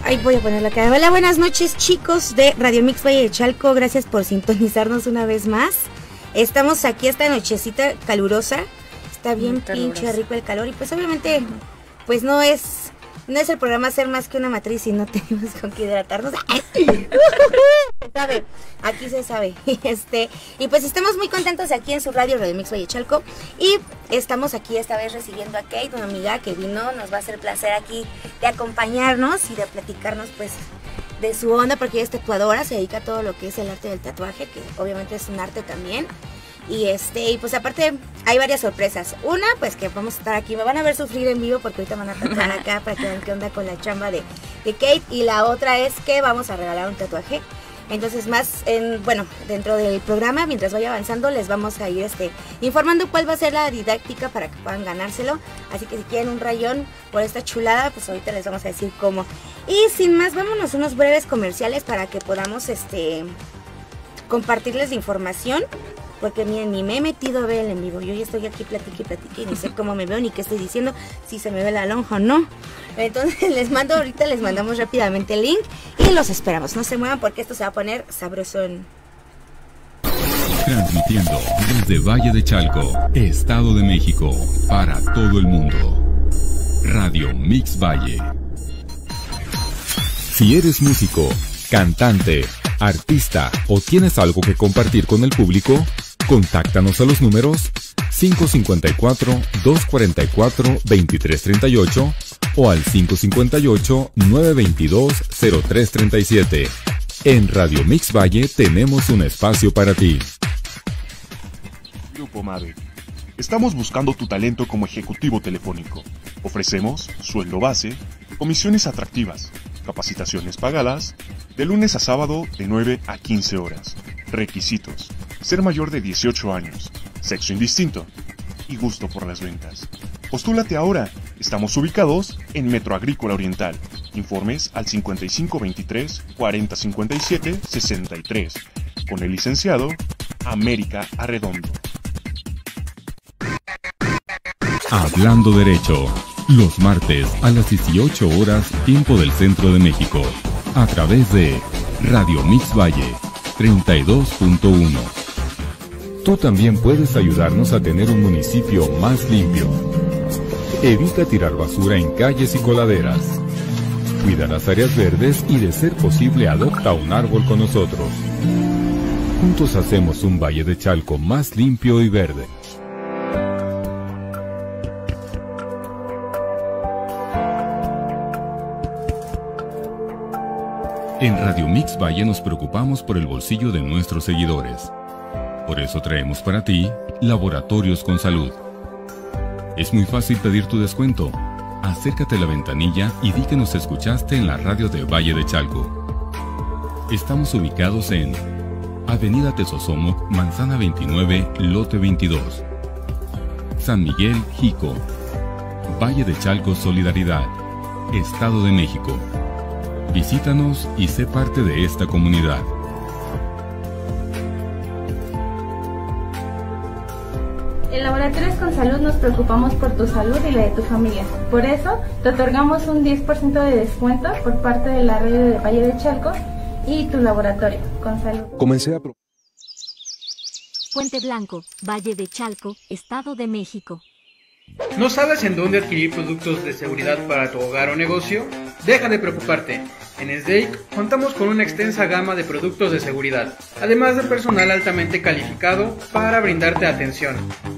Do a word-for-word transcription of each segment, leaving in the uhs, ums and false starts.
Ahí voy a poner la cara. Hola, buenas noches, chicos de Radio Mix Valle de Chalco. Gracias por sintonizarnos una vez más. Estamos aquí esta nochecita calurosa. Está bien pinche rico el calor. Y pues obviamente, pues no es... No es el programa ser más que una matriz y no tenemos con qué hidratarnos. Se sabe, aquí se sabe. Este, y pues estamos muy contentos aquí en su radio, Radio Mix Valle Chalco. Y estamos aquí esta vez recibiendo a Kate, una amiga que vino. Nos va a hacer placer aquí de acompañarnos y de platicarnos pues de su onda, porque ella es tatuadora, se dedica a todo lo que es el arte del tatuaje, que obviamente es un arte también. Y este, y pues aparte hay varias sorpresas. Una, pues que vamos a estar aquí, me van a ver sufrir en vivo porque ahorita van a tatuar acá para que vean qué onda con la chamba de, de Kate. Y la otra es que vamos a regalar un tatuaje. Entonces más, en, bueno, dentro del programa, mientras vaya avanzando, les vamos a ir este, informando cuál va a ser la didáctica para que puedan ganárselo. Así que si quieren un rayón por esta chulada, pues ahorita les vamos a decir cómo. Y sin más, vámonos unos breves comerciales para que podamos este, compartirles información. Porque miren, ni me he metido a ver el en vivo. Yo ya estoy aquí, platique y platique y ni sé cómo me veo ni qué estoy diciendo, si se me ve la lonja o no. Entonces les mando ahorita, les mandamos rápidamente el link y los esperamos. No se muevan porque esto se va a poner sabrosón. Transmitiendo desde Valle de Chalco, Estado de México, para todo el mundo. Radio Mix Valle. Si eres músico, cantante, artista o tienes algo que compartir con el público, contáctanos a los números cinco cinco cuatro, dos cuatro cuatro, dos tres tres ocho o al cinco cinco ocho, nueve dos dos, cero tres tres siete. En Radio Mix Valle tenemos un espacio para ti. Grupo Mave. Estamos buscando tu talento como ejecutivo telefónico. Ofrecemos sueldo base, comisiones atractivas, capacitaciones pagadas, de lunes a sábado de nueve a quince horas. Requisitos: ser mayor de dieciocho años, sexo indistinto y gusto por las ventas. Postúlate ahora. Estamos ubicados en Metro Agrícola Oriental. Informes al cincuenta y cinco veintitrés, cuarenta cincuenta y siete, sesenta y tres. Con el licenciado América Arredondo. Hablando Derecho, los martes a las dieciocho horas, tiempo del Centro de México, a través de Radio Mix Valle treinta y dos punto uno. Tú también puedes ayudarnos a tener un municipio más limpio. Evita tirar basura en calles y coladeras. Cuida las áreas verdes y, de ser posible, adopta un árbol con nosotros. Juntos hacemos un Valle de Chalco más limpio y verde. En Radio Mix Valle nos preocupamos por el bolsillo de nuestros seguidores. Por eso traemos para ti Laboratorios con Salud. Es muy fácil pedir tu descuento. Acércate a la ventanilla y di que nos escuchaste en la radio de Valle de Chalco. Estamos ubicados en Avenida Tesosomoc, Manzana veintinueve, Lote veintidós. San Miguel, Jico. Valle de Chalco Solidaridad, Estado de México. Visítanos y sé parte de esta comunidad. En Laboratorios con Salud nos preocupamos por tu salud y la de tu familia. Por eso, te otorgamos un diez por ciento de descuento por parte de la red de Valle de Chalco y tu laboratorio con salud. Comencé a... Puente Blanco, Valle de Chalco, Estado de México. ¿No sabes en dónde adquirir productos de seguridad para tu hogar o negocio? Deja de preocuparte. En S D A I C contamos con una extensa gama de productos de seguridad, además de personal altamente calificado para brindarte atención.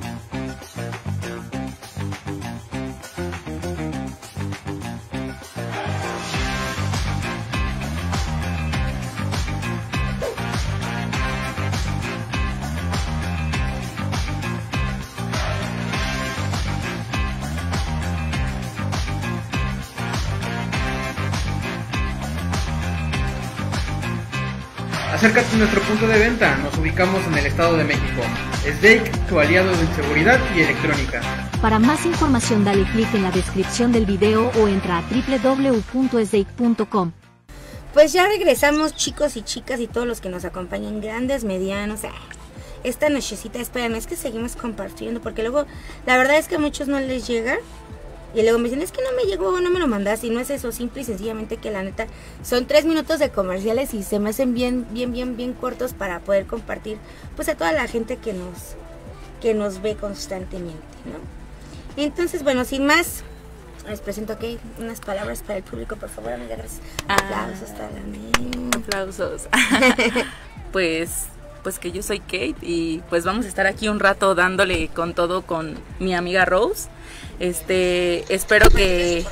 Acércate a nuestro punto de venta, nos ubicamos en el Estado de México. S D A I C, tu aliado en seguridad y electrónica. Para más información dale clic en la descripción del video o entra a doble u doble u doble u punto s d a i c punto com. Pues ya regresamos, chicos y chicas y todos los que nos acompañan, grandes, medianos. Ah, esta nochecita, espérenme, es que seguimos compartiendo porque luego la verdad es que a muchos no les llega. Y luego me dicen, es que no me llegó, no me lo mandaste. Y no es eso, simple y sencillamente que la neta son tres minutos de comerciales y se me hacen bien, bien, bien, bien cortos para poder compartir pues a toda la gente que nos, que nos ve constantemente, ¿no? Entonces, bueno, sin más, les presento aquí unas palabras para el público, por favor, amiga, gracias. Ah, Aplausos también. Aplausos. Pues... pues que yo soy Kate y pues vamos a estar aquí un rato dándole con todo con mi amiga Rose. Este, espero que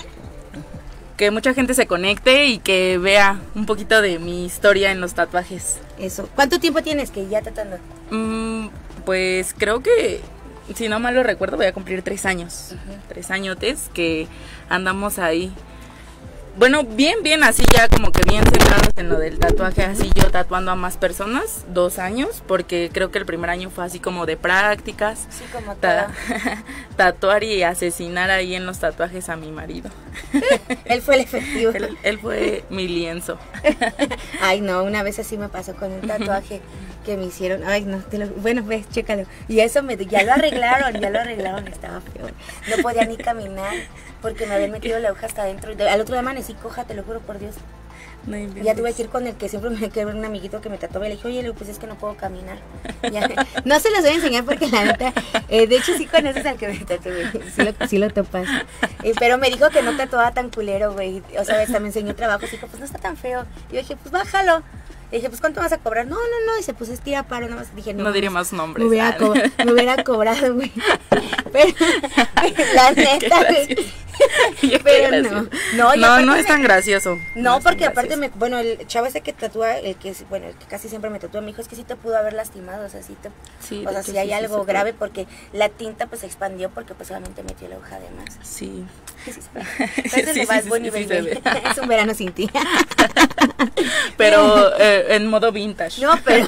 que mucha gente se conecte y que vea un poquito de mi historia en los tatuajes. Eso. ¿Cuánto tiempo tienes que ya tatuando? Mm, pues creo que, si no mal lo recuerdo, voy a cumplir tres años. Uh-huh. Tres añotes que andamos ahí. Bueno, bien, bien, así ya como que bien centrados en lo del tatuaje, así yo tatuando a más personas, dos años, porque creo que el primer año fue así como de prácticas. Sí, como ta tatuar y asesinar ahí en los tatuajes a mi marido. Él fue el efectivo. Él, él fue mi lienzo. Ay, no, una vez así me pasó con un tatuaje que me hicieron. Ay, no, te lo, bueno, ves, chécalo. Y eso me, ya lo arreglaron, ya lo arreglaron, estaba feo. No podía ni caminar porque me habían metido la aguja hasta adentro. Al otro día amanecí coja, te lo juro por Dios. No ya tuve que ir con el que siempre me quedó un amiguito que me tatuaba y le dije, oye, pues es que no puedo caminar. Ya, no se los voy a enseñar porque la neta, eh, de hecho sí conoces al que me tatué, sí lo, sí lo topas. Eh, pero me dijo que no tatuaba tan culero, güey. O sea, hasta me enseñó trabajos y dijo, pues no está tan feo. Y yo dije, pues bájalo. Le dije, pues ¿cuánto vas a cobrar? No, no, no. Dice, pues es tira paro, nada más. Dije, no. No diré más nombres. Me hubiera, co me hubiera cobrado, güey. Pero, la neta, güey. Pero no, no, no, no es tan gracioso. No, no porque aparte, me, bueno, el chavo ese que tatúa, el que, bueno, el que casi siempre me tatúa, me dijo, es que sí te pudo haber lastimado, o sea, sí te, sí, o sea, si sí hay sí, algo sí, grave, porque la tinta pues se expandió porque pues obviamente metió la aguja de más. Sí. Sí, sí, sí. Sí, sí, sí, Bunny, sí, sí, es un verano sin ti. Pero eh, en modo vintage. No, pero...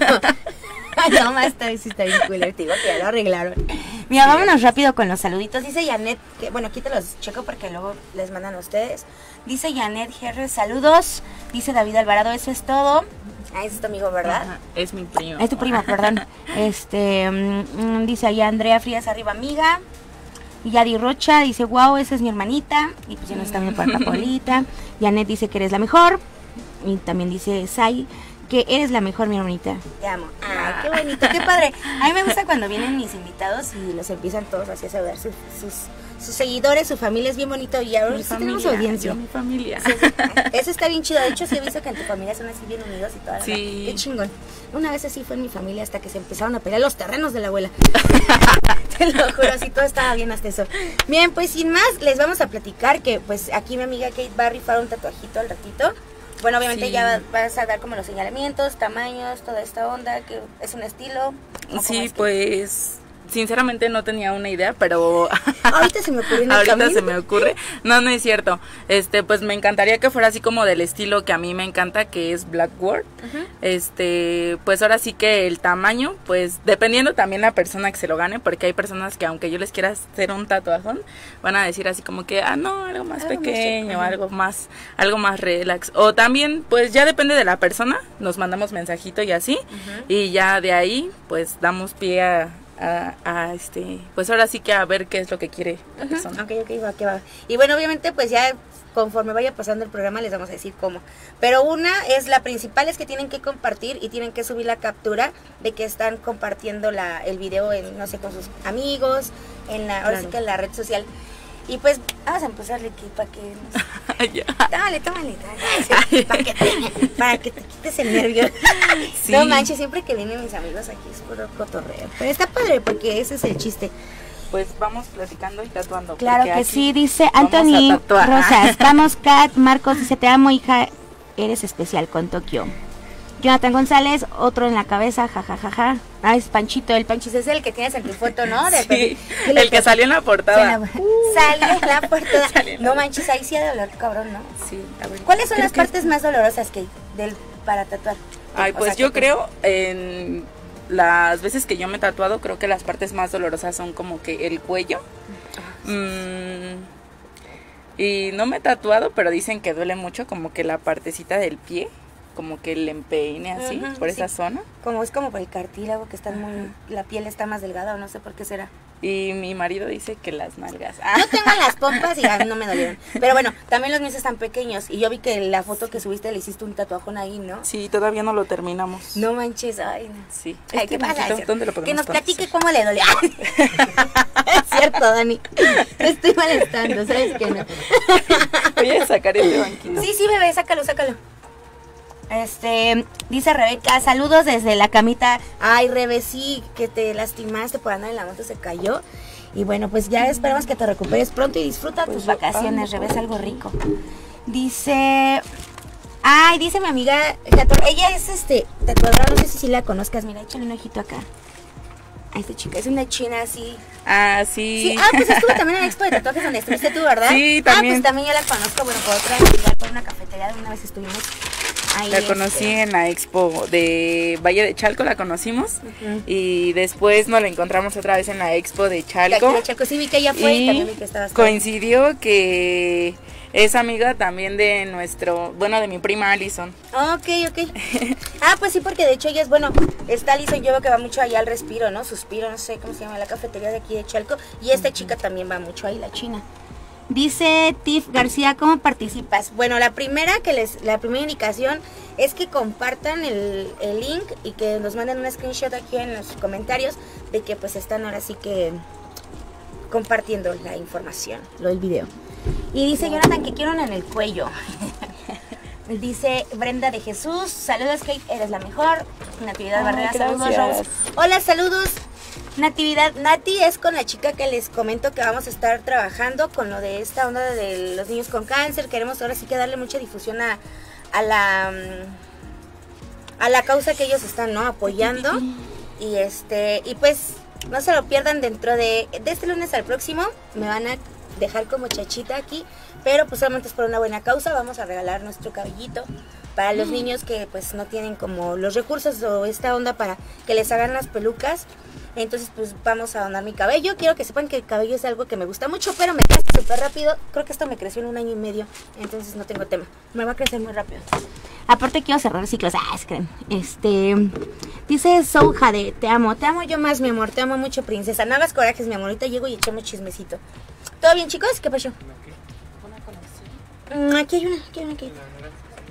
No, más esta vez sí está bien cool, te digo que ya lo arreglaron. Mira, sí, vámonos rápido con los saluditos. Dice Janet, que bueno, aquí te los checo porque luego les mandan a ustedes. Dice Janet Gerres, saludos. Dice David Alvarado, eso es todo. Ah, ese es tu amigo, ¿verdad? Ajá, es mi primo. Es tu primo, perdón. Este, um, dice ahí Andrea Frías, arriba amiga. Y Yadi Rocha dice, wow, esa es mi hermanita. Y pues ya nos está viendo por acá, Paulita. Janet dice que eres la mejor. Y también dice Sai, que eres la mejor, mi hermanita. Te amo. Ay, qué bonito, qué padre. A mí me gusta cuando vienen mis invitados y los empiezan todos así a saludar sus, sus, sus seguidores, su familia, es bien bonito. Y ahora sí tenemos audiencia. Yo, mi familia. Sí, sí. Eso está bien chido. De hecho, sí he visto que en tu familia son así bien unidos y toda la sí. Qué chingón. Una vez así fue en mi familia hasta que se empezaron a pelear los terrenos de la abuela. Te lo juro, así todo estaba bien hasta eso. Bien, pues sin más, les vamos a platicar que pues aquí mi amiga Kate va a rifar un tatuajito al ratito. Bueno, obviamente sí. Ya vas a dar como los señalamientos, tamaños, toda esta onda, que es un estilo. Sí, pues sinceramente no tenía una idea, pero ahorita se me ocurre en el ahorita camino. se me ocurre. No, no es cierto. Este, pues me encantaría que fuera así como del estilo que a mí me encanta, que es Blackboard. Uh-huh. Este, pues ahora sí que el tamaño, pues dependiendo también la persona que se lo gane, porque hay personas que aunque yo les quiera hacer un tatuajón, van a decir así como que, ah, no, algo más algo pequeño, más algo más, algo más relax. O también, pues ya depende de la persona, nos mandamos mensajito y así, uh-huh. Y ya de ahí, pues damos pie a A, a este, pues ahora sí que a ver qué es lo que quiere la uh-huh. persona. Ok, ok, va, que va. Y bueno, obviamente pues ya conforme vaya pasando el programa les vamos a decir cómo. Pero una es, la principal es que tienen que compartir y tienen que subir la captura de que están compartiendo la, el video en, no sé, con sus amigos, en la, ahora claro. Sí que en la red social. Y pues vamos a empezarle aquí para que nos... Tómale, tómale, tómale. Para que, te, para que te quites el nervio. Sí. No manches, siempre que vienen mis amigos aquí es puro cotorreo. Pero está padre porque ese es el chiste. Pues vamos platicando y tatuando. Claro que sí, dice Anthony Rosas. Vamos, Kat. Marcos dice, te amo, hija, eres especial con Tokio. Jonathan González, otro en la cabeza, jajajaja. Ja, ja, ja. Ah, es Panchito, el Panchito es el que tienes en tu foto, ¿no? De sí, el, el que salió en la portada. Uh, salió en la portada. En no la... manches, ahí sí ha de doler, cabrón, ¿no? Sí. A ver, ¿cuáles son las partes es... más dolorosas que del para tatuar? Ay, pues o sea, yo creo, en las veces que yo me he tatuado, creo que las partes más dolorosas son como que el cuello. Oh, mm, y no me he tatuado, pero dicen que duele mucho como que la partecita del pie. Como que el empeine así, uh-huh, por sí. Esa zona. Como es como por el cartílago que está muy, la piel está más delgada o no sé por qué será. Y mi marido dice que las nalgas. Ah. Yo tengo las pompas y a mí no me dolieron. Pero bueno, también los míos están pequeños. Y yo vi que la foto que subiste le hiciste un tatuajón ahí, ¿no? Sí, todavía no lo terminamos. No manches, ay. Sí. Ay, este ¿qué pasa? ¿Dónde lo que nos poner? platique cómo le dolió. Es cierto, Dani. Me estoy molestando, ¿sabes qué no? Voy a sacar este banquito. Sí, sí, bebé, sácalo, sácalo. Este, dice Rebeca, saludos desde la camita. Ay, Rebe, sí, que te lastimaste por andar en la moto, se cayó. Y bueno, pues ya esperamos que te recuperes pronto y disfruta pues tus vacaciones, Rebe, es algo rico. Dice, ay, dice mi amiga, ella es este, tatuadora, no sé si sí la conozcas, mira, échale un ojito acá. A esta chica, es una china así. Ah, sí. Sí, ah, pues estuve también en el expo de tatuajes donde estuviste tú, ¿verdad? Sí, también. Ah, pues también yo la conozco, bueno, por otra actividad, por una cafetería, de una vez estuvimos. Ahí la conocí este. en la expo de Valle de Chalco, la conocimos. Uh-huh. Y después nos la encontramos otra vez en la expo de Chalco. De de Chalco, sí vi que ella fue y, y también vi que estabas. Coincidió que es amiga también de nuestro, bueno, de mi prima Alison. Ok, ok. Ah, pues sí, porque de hecho ella es, bueno, está Alison, yo veo que va mucho allá al Respiro, ¿no? Suspiro, no sé cómo se llama, la cafetería de aquí de Chalco. Y esta uh-huh. chica también va mucho ahí, la china. Dice Tiff García, ¿cómo participas? Bueno, la primera que les, la primera indicación es que compartan el, el link y que nos manden un screenshot aquí en los comentarios de que pues están ahora sí que compartiendo la información, lo del video. Y dice Jonathan que quiero una en el cuello. Dice Brenda de Jesús, saludos Kate, eres la mejor. Natividad Barrera, saludos Rose. Hola, saludos. Natividad, Nati es con la chica que les comento que vamos a estar trabajando con lo de esta onda de los niños con cáncer. Queremos ahora sí que darle mucha difusión a, a la a la causa que ellos están, ¿no? apoyando. Y este y pues no se lo pierdan dentro de, de este lunes al próximo. Me van a dejar como chachita aquí, pero pues solamente es por una buena causa. Vamos a regalar nuestro cabellito para los niños que pues no tienen como los recursos o esta onda para que les hagan las pelucas. Entonces pues vamos a donar mi cabello. Quiero que sepan que el cabello es algo que me gusta mucho, pero me crece súper rápido. Creo que esto me creció en un año y medio, entonces no tengo tema. Me va a crecer muy rápido. Aparte quiero cerrar ciclos. Ah, es que este dice Soujade, te amo, te amo yo más, mi amor, te amo mucho, princesa. No hagas corajes, mi amor. Ahorita llego y echamos chismecito. ¿Todo bien, chicos? ¿Qué pasó? Mm, aquí hay una, aquí hay una, aquí hay una.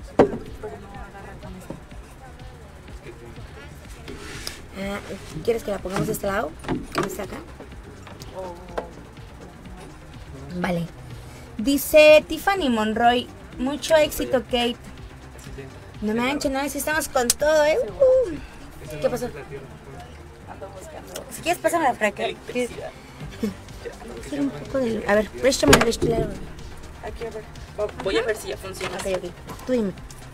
Ah, ¿quieres que la pongamos de este lado? ¿Está acá? Vale. Dice Tiffany Monroy, mucho éxito, Kate. No manches, no, si estamos con todo, ¿eh? Uh. ¿Qué pasó? Si quieres, pásamela para acá. Un poco de... A ver, préstame el destilado. Aquí, a ver. Voy a ver si ya funciona. Ok, ok. Tú dime.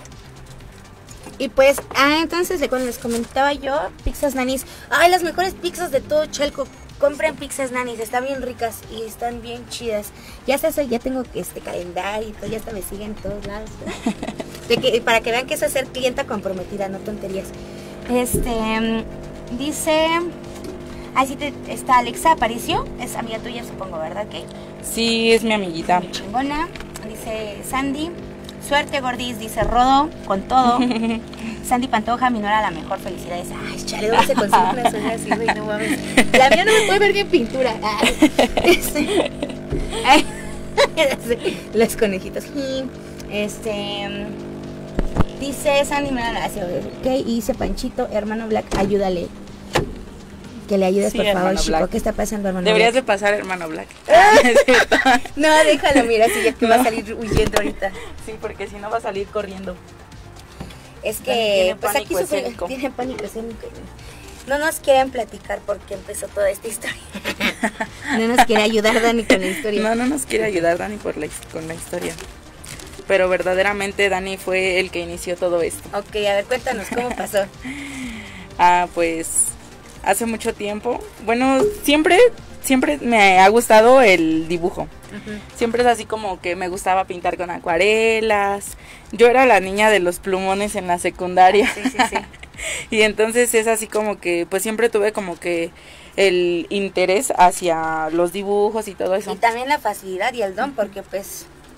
Y pues, ah, entonces les comentaba yo, Pizzas Nanis. Ay, las mejores pizzas de todo Chalco. Compren Pizzas Nanis, están bien ricas y están bien chidas. Ya hasta ya tengo este calendario y todo, ya hasta me siguen en todos lados. De que, para que vean que eso es ser clienta comprometida, no tonterías. Este, dice... Ahí sí te, está Alexa Aparicio, es amiga tuya supongo, ¿verdad, Kate? Sí, es mi amiguita. Muy chingona. Dice Sandy, suerte Gordis, dice Rodo, con todo. Sandy Pantoja, mi nuera la mejor, felicidades. Ay, chale, ¿dónde se consigue una suegra así, güey? No mames. La mía no me puede ver bien pintura. Ay, este, ay, los conejitos. Este, dice Sandy, me la hace, ok, y dice Panchito, hermano Black, ayúdale. Que le ayudes, sí, por favor, chico. Black. ¿Qué está pasando, hermano Deberías Black? de pasar, hermano Black. No, déjalo, mira, si ya que no. va a salir huyendo ahorita. Sí, porque si no va a salir corriendo. Es que, pues aquí sufre, tiene pánico escénico. No nos quieren platicar por qué empezó toda esta historia. No nos quiere ayudar Dani con la historia. No, no nos quiere ayudar Dani por la, con la historia. Pero verdaderamente Dani fue el que inició todo esto. Ok, a ver, cuéntanos, ¿cómo pasó? Ah, pues... Hace mucho tiempo, bueno, siempre, siempre me ha gustado el dibujo. Uh-huh. Siempre es así como que me gustaba pintar con acuarelas. Yo era la niña de los plumones en la secundaria. Sí, sí, sí. Y entonces es así como que, pues siempre tuve como que el interés hacia los dibujos y todo eso. Y también la facilidad y el don, porque pues...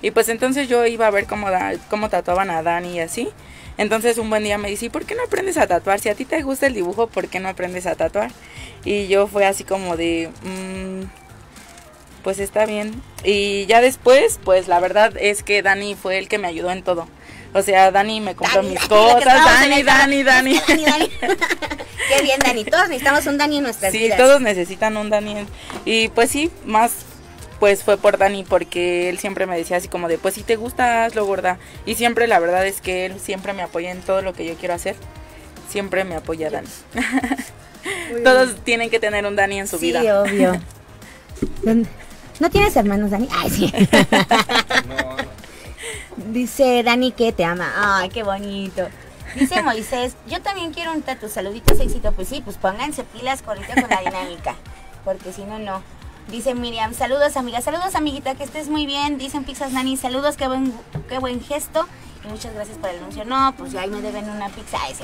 Y pues entonces yo iba a ver cómo, da, cómo tatuaban a Dani y así. Entonces un buen día me dice, ¿por qué no aprendes a tatuar? Si a ti te gusta el dibujo, ¿por qué no aprendes a tatuar? Y yo fue así como de, mmm, pues está bien. Y ya después, pues la verdad es que Dani fue el que me ayudó en todo. O sea, Dani me compró Dani, mis Dani, cosas, Dani, Dani, Dani, Dani, Dani. Qué bien, Dani. Todos necesitamos un Dani en nuestras sí, vidas. Sí, todos necesitan un Dani. Y pues sí, más pues fue por Dani, porque él siempre me decía así como de, pues si te gusta, hazlo, gorda. Y siempre la verdad es que él siempre me apoya en todo lo que yo quiero hacer. Siempre me apoya Dani. Todos tienen que tener un Dani en su sí, vida. Sí, obvio. ¿No tienes hermanos, Dani? Ay, sí. No, no. Dice Dani que te ama. Ay, qué bonito. Dice Moisés, yo también quiero un tatu. Saluditos, éxito. Pues sí, pues pónganse pilas ahorita con la dinámica, porque si no, no. Dice Miriam, saludos amiga, saludos amiguita, que estés muy bien. Dicen Pizzas Nani, saludos, qué buen, qué buen gesto. Y muchas gracias por el anuncio. No, pues ya ahí me deben una pizza. Ese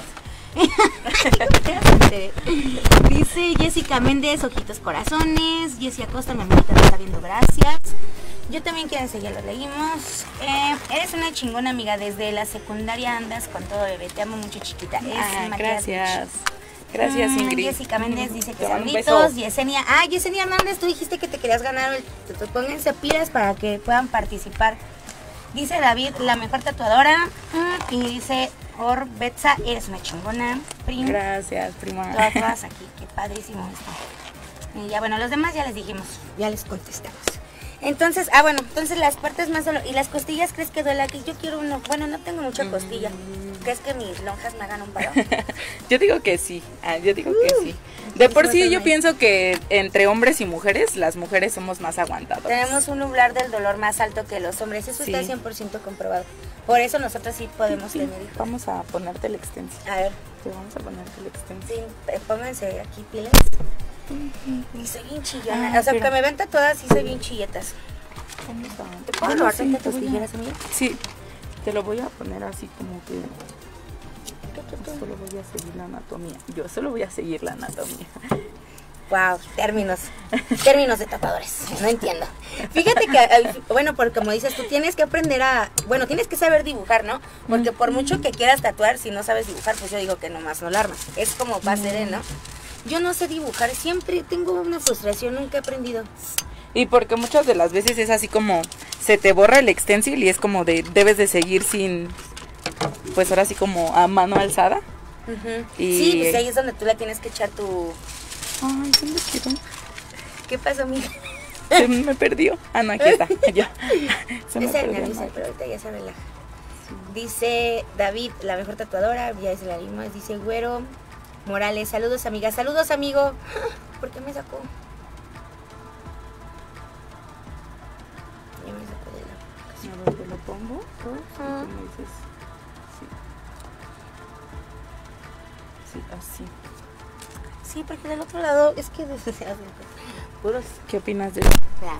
Dice Jessica Méndez, ojitos corazones. Jessie Acosta, mi amiguita me está viendo, gracias. Yo también quiero enseñar, lo leímos. Eh, eres una chingona amiga, desde la secundaria andas con todo, bebé. Te amo mucho, chiquita. Es ah, gracias. Gracias, mm, Ingrid. Jessica Méndez dice que saluditos. Yesenia, ah, Yesenia Hernández, tú dijiste que te querías ganar el, pónganse pilas para que puedan participar. Dice David, la mejor tatuadora. Mm, y dice Orbetza, eres una chingona, prima. Gracias, prima. Todas, todas aquí, qué padrísimo esto. Y ya, bueno, los demás ya les dijimos, ya les contestamos. Entonces, ah, bueno, entonces las partes más dolor. ¿Y las costillas crees que duela? Que yo quiero uno. Bueno, no tengo mucha costilla. ¿Crees que mis lonjas me hagan un paro? Yo digo que sí. Ah, yo digo uh, que sí. De por sí yo pienso que entre hombres y mujeres, las mujeres somos más aguantadas. Tenemos un umbral del dolor más alto que los hombres. Eso sí. Está cien por ciento comprobado. Por eso nosotros sí podemos sí, tener hijos. Vamos a ponerte el extensión. A ver. Sí, vamos a ponerte el extensión. Sí, pónganse aquí pilas. Y soy bien chillona. Ah, o sea, pero... que me ven tatuadas y soy bien chilletas. ¿Te puedo robar sí, tus tijeras, amiga? Sí, te lo voy a poner así como que... Solo voy a seguir la anatomía. Yo solo voy a seguir la anatomía. Wow, términos. Términos de tatuadores. No entiendo. Fíjate que, bueno, porque como dices, tú tienes que aprender a... Bueno, tienes que saber dibujar, ¿no? Porque por mucho que quieras tatuar, si no sabes dibujar, pues yo digo que nomás no la armas. Es como va a ser, ¿no? Yo no sé dibujar, siempre tengo una frustración, nunca he aprendido. Y porque muchas de las veces es así como se te borra el extensil y es como de debes de seguir sin, pues ahora sí como a mano alzada. Uh-huh. Y sí, pues ahí es donde tú la tienes que echar tu... Ay, ¿dónde quedó? ¿Qué pasó, mija? Se me perdió. Ah, no, aquí está. Ya. Se me perdió, no. Pero ahorita ya se relaja. Sí. Dice David, la mejor tatuadora, ya es la misma, dice Güero Morales, saludos amiga, saludos amigo. ¿Por qué me sacó? Ya me sacó de la... A ver, te lo pongo. Uh-huh. Y tú me dices... Sí. Sí, así. Sí, porque del otro lado es que... Puros. ¿Qué opinas de eso?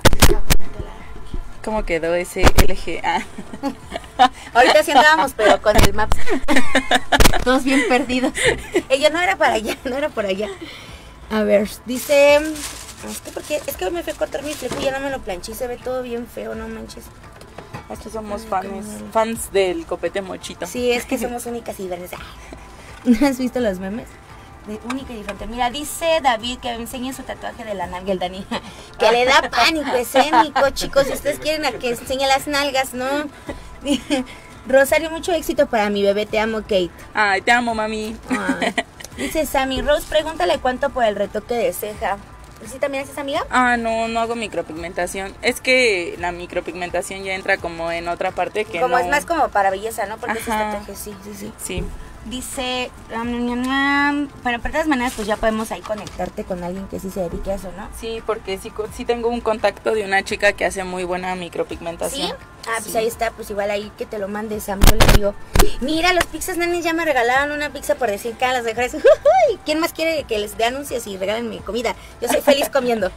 ¿Cómo quedó ese L G A? Ahorita sí andábamos, pero con el Maps. Todos bien perdidos. Ella no era para allá, no era por allá. A ver, dice... Es que porque es que me fui a cortar mi fleco y ya no me lo planché y se ve todo bien feo, no manches. Aquí somos fans, fans del copete mochito. Sí, es que somos únicas y verdes. ¿No has visto los memes? De única y diferente. Mira, dice David que me enseñe su tatuaje de la nalga, el Dani. Que le da pánico escénico, chicos. Si ustedes quieren a que enseñe las nalgas, ¿no? Rosario, mucho éxito para mi bebé. Te amo, Kate. Ay, te amo, mami. Ay. Dice Sammy Rose, pregúntale cuánto por el retoque de ceja. ¿Sí también haces, amiga? Ah, no, no hago micropigmentación. Es que la micropigmentación ya entra como en otra parte que como no... es más como para belleza, ¿no? Porque ese tatuaje, sí, sí, sí. Sí. Dice, um, um, um, bueno, de todas maneras, pues ya podemos ahí conectarte con alguien que sí se dedique a eso, ¿no? Sí, porque sí, sí tengo un contacto de una chica que hace muy buena micropigmentación. ¿Sí? Ah, pues sí. Ahí está, pues igual ahí que te lo mandes, Sam. Yo le digo, mira, los Pizzas Nanis ya me regalaron una pizza por decir que a las mejores. Uy, ¿quién más quiere que les dé anuncios y regalen mi comida? Yo soy feliz comiendo.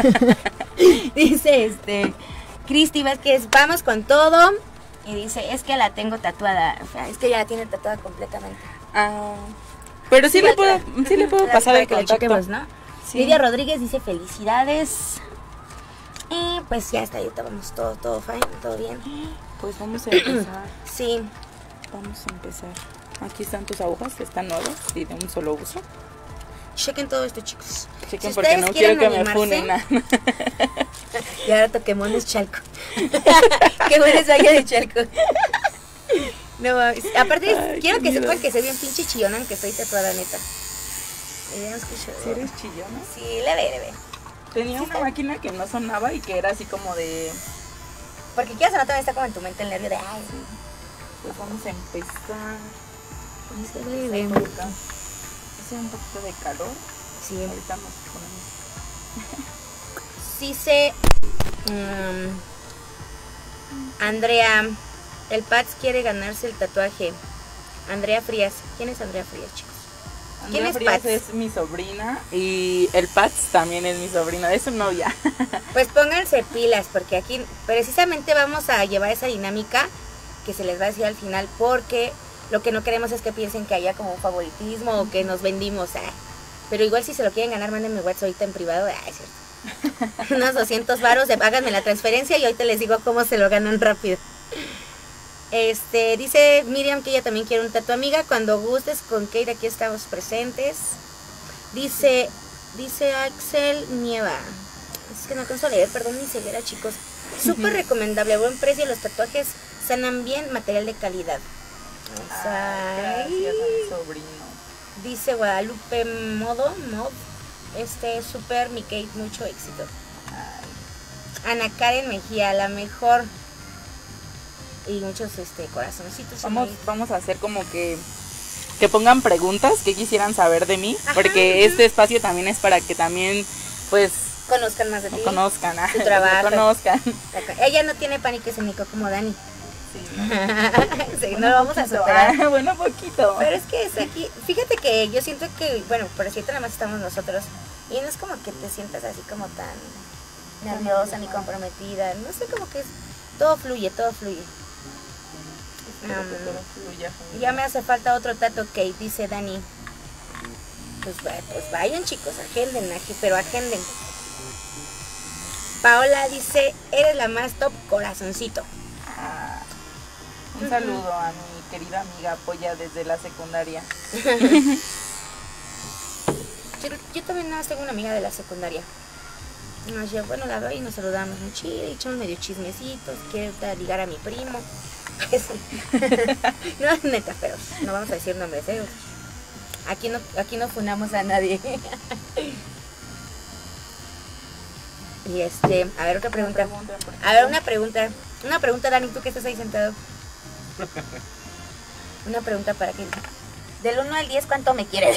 Dice, este, Cristi Vázquez, vamos con todo. Y dice, es que la tengo tatuada, o sea, es que ya la tiene tatuada completamente. Ah, pero sí, sí le puedo, la, sí le puedo pasar el contacto. Chequemos, ¿no? Sí. Lidia Rodríguez dice, felicidades. Y pues ya está, ya estábamos todo, todo fine, todo bien. Pues vamos a empezar. Sí. Vamos a empezar. Aquí están tus agujas, están nuevas y de un solo uso. Chequen todo esto, chicos. Chequen si porque no quiero que animarse, me funen. Y ahora Toquemón es Chalco. Qué buena es Valle de Chalco. No, aparte, ay, quiero que sepan que soy bien pinche chillona, aunque estoy tatuada, neta. ¿Sí eres chillona? Sí, leve, leve. Tenía ¿Sí una está? máquina que no sonaba y que era así como de... Porque quieras o no, también está como en tu mente el nervio de... Ay, sí. Pues vamos a empezar. Vamos a leve. Hace un poquito de calor. Sí. Ahorita nos ponemos. Sí sé... Um, Andrea... El Pats quiere ganarse el tatuaje. Andrea Frías. ¿Quién es Andrea Frías, chicos? ¿Quién es Frías? Es mi sobrina y el Pats también es mi sobrina, es su novia. Pues pónganse pilas porque aquí precisamente vamos a llevar esa dinámica que se les va a decir al final, porque lo que no queremos es que piensen que haya como un favoritismo o que nos vendimos. ¿eh? Pero igual si se lo quieren ganar, mándenme WhatsApp ahorita en privado. Ah, es cierto. Unos doscientos varos, háganme la transferencia y ahorita les digo cómo se lo ganan rápido. Este, dice Miriam que ella también quiere un tatu, amiga. Cuando gustes, con Kate aquí estamos presentes. Dice, dice Axel Nieva. Es que no alcanzo a leer, perdón mi ceguera, chicos. Súper recomendable, buen precio, los tatuajes sanan bien, material de calidad. Ay, gracias a mi sobrino. Dice Guadalupe Modo, Mod. Este, súper, mi Kate, mucho éxito. Ay. Ana Karen Mejía, la mejor. Y muchos este corazoncitos. Vamos, vamos a hacer como que que pongan preguntas que quisieran saber de mí, ajá, porque ajá. Este espacio también es para que también pues conozcan más de ti, conozcan, tu trabajo, conozcan. Ella no tiene pánico escénico como Dani. Sí, sí, no lo vamos a superar. Ah, bueno, poquito. Pero es que es aquí, fíjate que yo siento que, bueno, por cierto nada más estamos nosotros y no es como que te sientas así como tan nerviosa ni comprometida, no sé, como que es, todo fluye, todo fluye. Um, ya me hace falta otro tato, Kate, dice Dani. Pues, pues vayan, chicos, agenden, pero agenden. Paola dice, eres la más top, corazoncito. Ah, un saludo a mi querida amiga Polla desde la secundaria. yo, yo también nada más tengo una amiga de la secundaria. Bueno, la veo y nos saludamos muy chido, y echamos medio chismecitos, quiero ligar a mi primo. No, neta, pero no vamos a decir nombres, ¿eh? Aquí no, aquí no funamos a nadie. Y este, a ver otra pregunta. A ver una pregunta. Una pregunta, Dani, tú que estás ahí sentado. Una pregunta para que del uno al diez, ¿cuánto me quieres?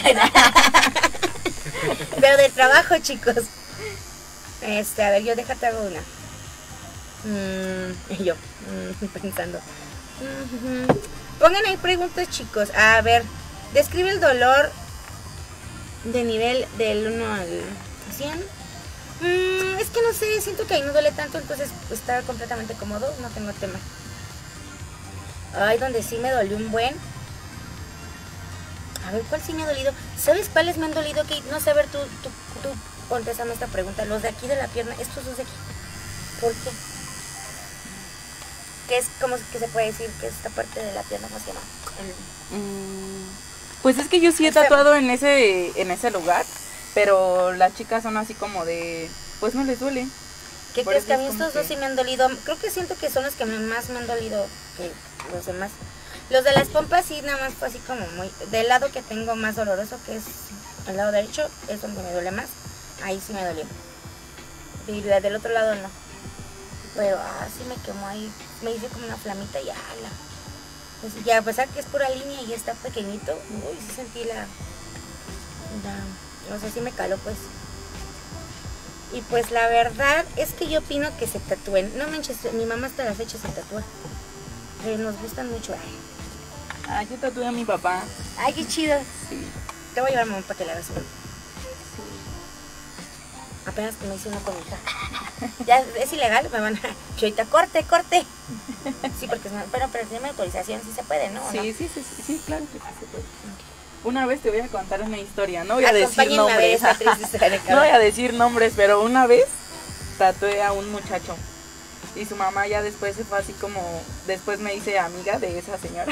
Pero del trabajo, chicos. Este, a ver, yo déjate hago una. Mm, yo, mm, pensando. Mm-hmm. Pongan ahí preguntas, chicos. A ver, describe el dolor de nivel del uno al cien. Mm, es que no sé, siento que ahí no duele tanto, entonces está completamente cómodo, no tengo tema. Ay, donde sí me dolió un buen. A ver, ¿cuál sí me ha dolido? ¿Sabes cuáles me han dolido? Que no sé, a ver, tú, tú, tú contéstame esta pregunta. Los de aquí de la pierna, estos dos de aquí. ¿Por qué? ¿Qué es, cómo que se puede decir que esta parte de la pierna, cómo se llama? El... Mm, pues es que yo sí he tatuado en ese, en ese lugar, pero las chicas son así como de, pues no les duele. ¿Qué crees? Que a mí estos que... dos sí me han dolido. Creo que siento que son los que más me han dolido que los demás. Los de las pompas sí, nada más fue así como muy... Del lado que tengo más doloroso, que es el lado derecho, es donde me duele más. Ahí sí me dolió. Y la del otro lado no. Pero ah, sí me quemó ahí. Me hice como una flamita y ala. Pues, y a pesar que es pura línea y está pequeñito, uy, sí sentí la... la... No sé si me caló, pues. Y pues la verdad es que yo opino que se tatúen. No manches, mi mamá hasta la fecha se tatúa. Eh, nos gustan mucho. Ay. Ah, yo tatué a mi papá. Ay, qué chido. Sí. Te voy a llevar a mamá para que le hagas uno. Sí. Apenas que me hice uno con mi hija. Ya es ilegal, me van a... Yo ahorita corte, corte. Sí, porque... Pero, pero tiene autorización, sí se puede, ¿no? Sí, ¿no? sí, sí, sí, sí, claro que sí se puede. Una vez te voy a contar una historia, no voy a decir Acompáñenme nombres. a ver esa triste historia. No voy a decir nombres, pero una vez tatué a un muchacho. Y su mamá ya después se fue así como, después me hice amiga de esa señora.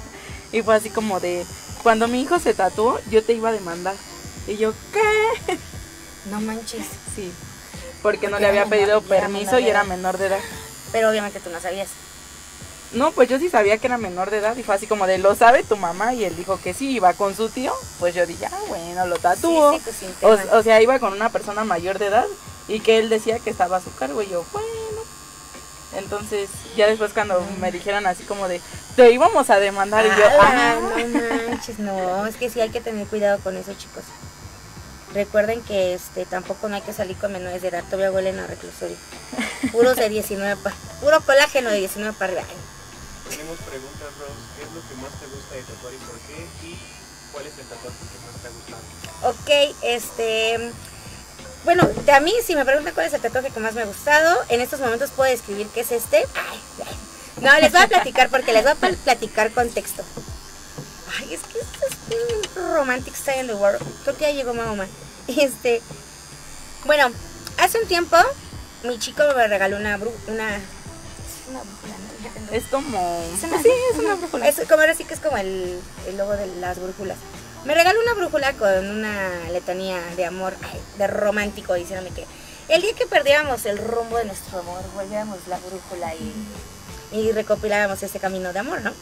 Y fue así como de, cuando mi hijo se tatuó, yo te iba a demandar. Y yo, ¿qué? No manches. Sí, porque no le había pedido permiso y era menor de edad. Pero obviamente tú no sabías. No, pues yo sí sabía que era menor de edad y fue así como de, ¿lo sabe tu mamá? Y él dijo que sí, iba con su tío. Pues yo dije, ah, bueno, lo tatuó. Sí, sí, pues, o, o sea, iba con una persona mayor de edad y que él decía que estaba a su cargo. Y yo, bueno. Entonces, ya después cuando mm. me dijeron así como de, te íbamos a demandar. Ah, y yo, ah, no manches, no, es que sí hay que tener cuidado con eso, chicos. Recuerden que este tampoco no hay que salir con menores de edad, todavía huelen a reclusorio. Puros de diecinueve, pa, puro colágeno de diecinueve para arriba. Tenemos preguntas, Rose. ¿Qué es lo que más te gusta de tatuar y por qué? ¿Y cuál es el tatuaje que más te ha gustado? Ok, este... Bueno, a mí si me preguntan cuál es el tatuaje que más me ha gustado, en estos momentos puedo describir qué es este. Ay, ay. No, les voy a platicar porque les voy a platicar contexto. Ay, es que es este romantic style in the world. Creo que ya llegó Mahoma. Este, bueno, hace un tiempo mi chico me regaló una bru una, una brújula, ¿no? Es como, es una, sí, es una brújula. Es como ahora sí que es como el, el logo de las brújulas. Me regaló una brújula con una letanía de amor, ay, de romántico, diciéndome que el día que perdiéramos el rumbo de nuestro amor, volviéramos la brújula y, y recopiláramos ese camino de amor, ¿no?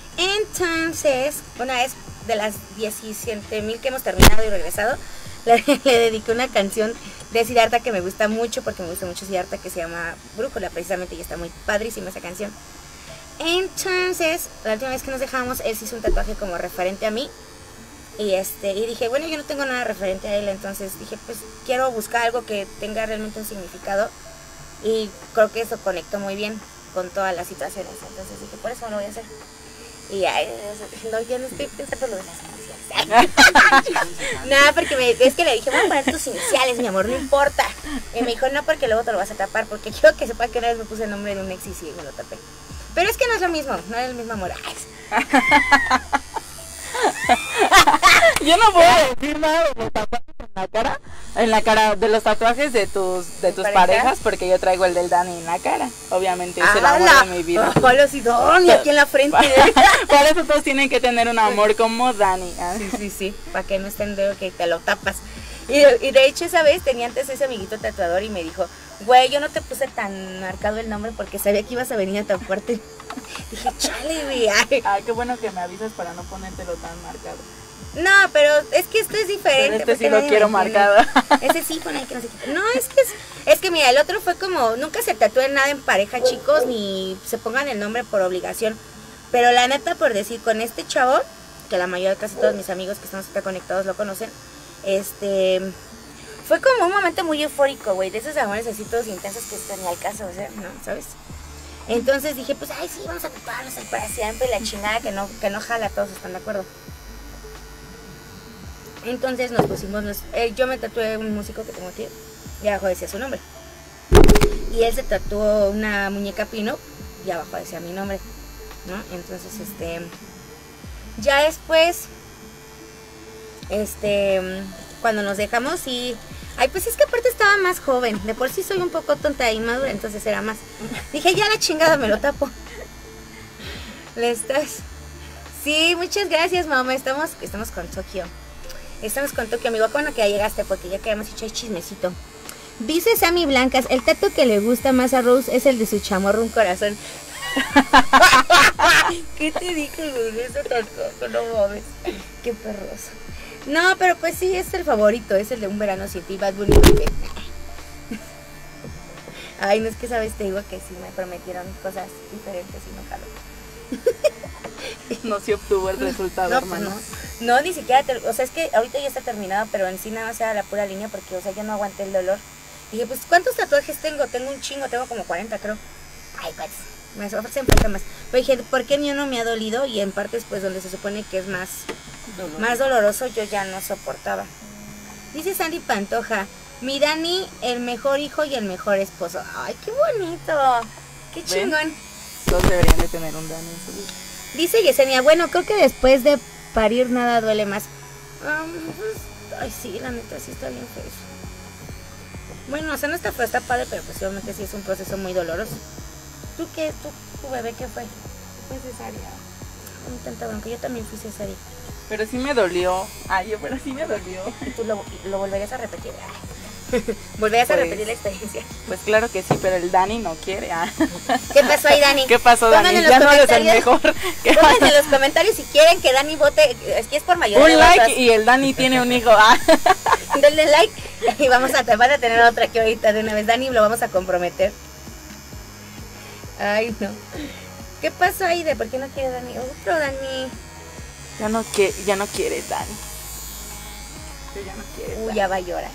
Entonces, una vez de las diecisiete mil que hemos terminado y regresado, le, le dediqué una canción de Siddhartha que me gusta mucho, porque me gusta mucho Siddhartha, que se llama Brújula, precisamente, y está muy padrísima esa canción. Entonces, la última vez que nos dejamos, él se hizo un tatuaje como referente a mí. Y este y dije, bueno, yo no tengo nada referente a él, entonces dije, pues quiero buscar algo que tenga realmente un significado. Y creo que eso conectó muy bien con todas las situaciones. Entonces dije, por eso lo voy a hacer. Y ay, no, yo no estoy pensando lo de las iniciales. Nada, porque me, es que le dije, voy a poner tus iniciales, mi amor, no importa. Y me dijo, no, porque luego te lo vas a tapar, porque quiero que sepa que una vez me puse el nombre de un ex y sí, me lo tapé. Pero es que no es lo mismo, no es el mismo amor. Yo no puedo decir nada de los tatuajes en la cara, en la cara de los tatuajes de tus de tus ¿Pareja? parejas, porque yo traigo el del Dani en la cara. Obviamente es el amor la, de mi vida. Hola, sí, Dani, aquí en la frente. Por eso todos tienen que tener un amor como Dani. ¿eh? Sí, sí, sí, para que no estén de que te lo tapas. Y, y de hecho esa vez tenía antes ese amiguito tatuador y me dijo, güey, yo no te puse tan marcado el nombre porque sabía que ibas a venir tan fuerte. Dije, chale, güey. Ay. Ay, qué bueno que me avisas para no ponértelo tan marcado. No, pero es que esto es diferente. Pero este sí lo quiero marcado. Ese sí, pone ahí que no se quita. No, es que es, es que mira, el otro fue como, nunca se tatúen nada en pareja, chicos, ni se pongan el nombre por obligación. Pero la neta, por decir, con este chavo, que la mayoría, casi todos mis amigos que estamos acá conectados lo conocen, este... fue como un momento muy eufórico, güey, de esos amores así todos intensos que esto ni al caso, o sea, ¿no? ¿Sabes? Entonces dije, pues, ay, sí, vamos a tatuarnos para siempre, la chingada que no, que no jala, todos están de acuerdo. Entonces nos pusimos, los, eh, yo me tatué un músico que tengo aquí, y abajo decía su nombre. Y él se tatuó una muñeca pino, y abajo decía mi nombre, ¿no? Entonces, este, ya después, este, cuando nos dejamos y... Ay, pues es que aparte estaba más joven. De por sí soy un poco tonta e inmadura, entonces era más. Dije, ya la chingada me lo tapo. ¿Le estás? Sí, muchas gracias, mamá. Estamos, estamos con Tokio. Estamos con Tokio, amigo. Bueno, que ya llegaste porque ya que hemos hecho el chismecito. Dice Sammy Blancas, el tatu que le gusta más a Rose es el de su chamorro, un corazón. ¿Qué te dije, güey? Eso tampoco, no mames. Qué perroso. No, pero pues sí, es el favorito, es el de Un Verano Sin Ti, Bad Bunny. Ay, no es que sabes, te digo que sí me prometieron cosas diferentes y no jaló. No se obtuvo el resultado, no, hermano. Pues no, no, ni siquiera, te, o sea, es que ahorita ya está terminado, pero en sí nada más era la pura línea porque, o sea, yo no aguanté el dolor. Dije, pues, ¿cuántos tatuajes tengo? Tengo un chingo, tengo como cuarenta, creo. Ay, pues, me hacen falta más. Pero dije, ¿por qué ni uno me ha dolido? Y en partes, pues, donde se supone que es más... Dolor. Más doloroso, yo ya no soportaba. Dice Sandy Pantoja, mi Dani, el mejor hijo y el mejor esposo. Ay, qué bonito, qué chingón. ¿Ven? Todos deberían de tener un Dani en su vida. Dice Yesenia, bueno, creo que después de parir nada duele más. Um, pues, ay, sí, la neta sí está bien feo. Bueno, o sea, no está, está padre, pero pues obviamente sí es un proceso muy doloroso. ¿Tú qué? ¿Tú, tu bebé qué fue? Fue cesárea. Un tanta bronca, yo también fui cesárea. Pero sí me dolió. Ay, yo, pero sí me dolió. ¿Y tú lo, lo volverías a repetir? ¿Volverías pues, a repetir la experiencia? Pues claro que sí, pero el Dani no quiere. Ah. ¿Qué pasó ahí, Dani? ¿Qué pasó, Dani? Ya no eres el mejor. Pónganse en los comentarios si quieren que Dani vote. Es que es por mayoría. Un like otras. Y el Dani tiene un hijo. Ah. Denle like y vamos a, van a tener otra aquí ahorita de una vez. Dani, lo vamos a comprometer. Ay, no. ¿Qué pasó ahí de por qué no quiere Dani? Otro Dani. Ya no, que, ya no quiere Dani. Ya no quiere Uy, ya va a llorar.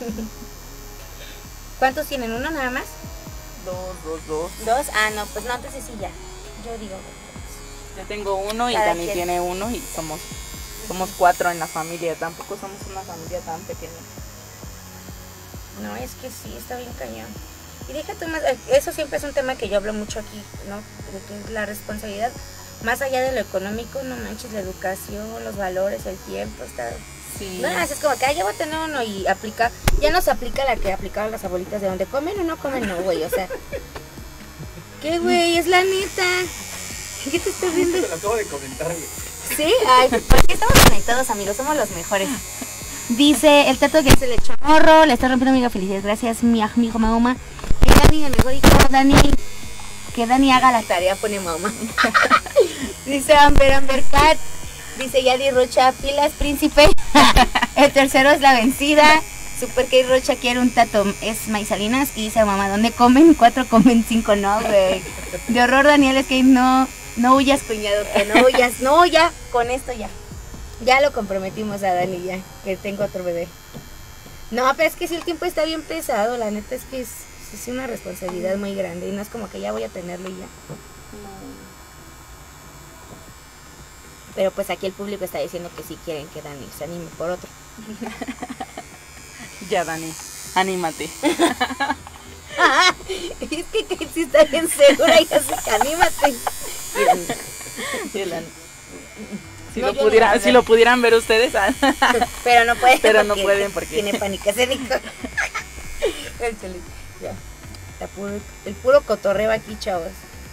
¿Cuántos tienen? ¿Uno nada más? Dos, dos, dos. ¿Dos? Ah, no, pues no, entonces sí ya. Yo digo. Yo tengo uno y Cada Dani quien. tiene uno y somos, somos cuatro en la familia. Tampoco somos una familia tan pequeña. No, es que sí, está bien cañón. Y déjate más, eso siempre es un tema que yo hablo mucho aquí, ¿no? De que es la responsabilidad, más allá de lo económico, no manches, la educación, los valores, el tiempo, está... Sí. No, es como que, ah, ya voy a tener uno y aplica, ya no se aplica la que aplicaban las abuelitas de donde comen o no comen, no, güey, o sea... ¿Qué, güey? Es la neta. ¿Qué te estás viendo? Te lo acabo de comentar, güey. Sí, ay, ¿por qué estamos conectados, amigos? Somos los mejores. Dice el Tato que se le echó morro, le está rompiendo amiga, felicidades, gracias mi amigo Mahoma. Que Dani, el mejor hijo, Dani, que Dani haga la tarea, pone Mahoma. Dice Amber, Amber Cat, dice Yadi Rocha, pilas príncipe. El tercero es la vencida. Super K Rocha quiere un Tato, es Maizalinas. Y dice mamá, ¿dónde comen? Cuatro comen, cinco no, güey. De horror Daniel es que no, no huyas, cuñado, que no huyas, no, ya, con esto ya. Ya lo comprometimos a Dani ya, que tengo otro bebé. No, pero es que si el tiempo está bien pesado, la neta es que es, es una responsabilidad muy grande y no es como que ya voy a tenerlo y ya. Pero pues aquí el público está diciendo que sí quieren que Dani se anime por otro. Ya, Dani, anímate. Ah, es que, que sí está bien segura y así que anímate. Si, no, lo pudiera, no, si lo pudieran ver ustedes. Pero no pueden. Pero no pueden porque tiene pánico escénico. Ya. El puro, el puro cotorreo aquí, chavos.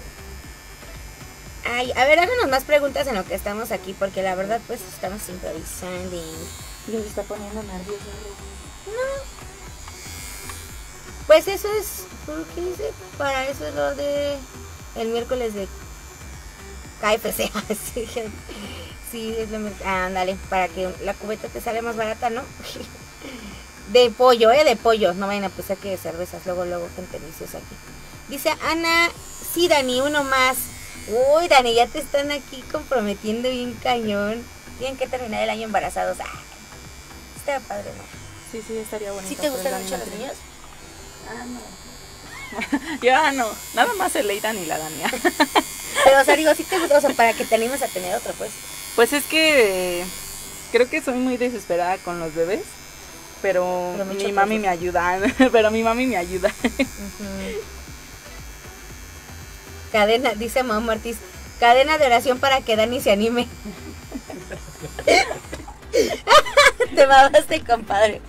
Ay, a ver, háganos más preguntas en lo que estamos aquí, porque la verdad, pues estamos improvisando. Y me está poniendo nervioso. No. Pues eso es, ¿qué dice? Para eso es lo de el miércoles de K F C. Sí, sí, es lo mismo. Ándale, para que la cubeta te sale más barata, ¿no? De pollo, ¿eh? De pollo. No vayan a pensar que de cervezas. Luego, luego, gente viciosa aquí. Dice Ana, sí, Dani, uno más. Uy, Dani, ya te están aquí comprometiendo bien cañón. Tienen que terminar el año embarazados. Ah, está padre, ¿no? Sí, sí, estaría bonito. ¿Sí te gustan mucho los niños? Ah, no. Ya no. Nada más el Leidan y la Dania. Pero, o sea, digo, sí te gusta, o sea, para que te animes a tener otro, pues. Pues es que creo que soy muy desesperada con los bebés, pero, pero mi mami me ayuda, pero mi mami me ayuda. Uh-huh. Cadena, dice mamá Ortiz, cadena de oración para que Dani se anime. Te mamaste, compadre.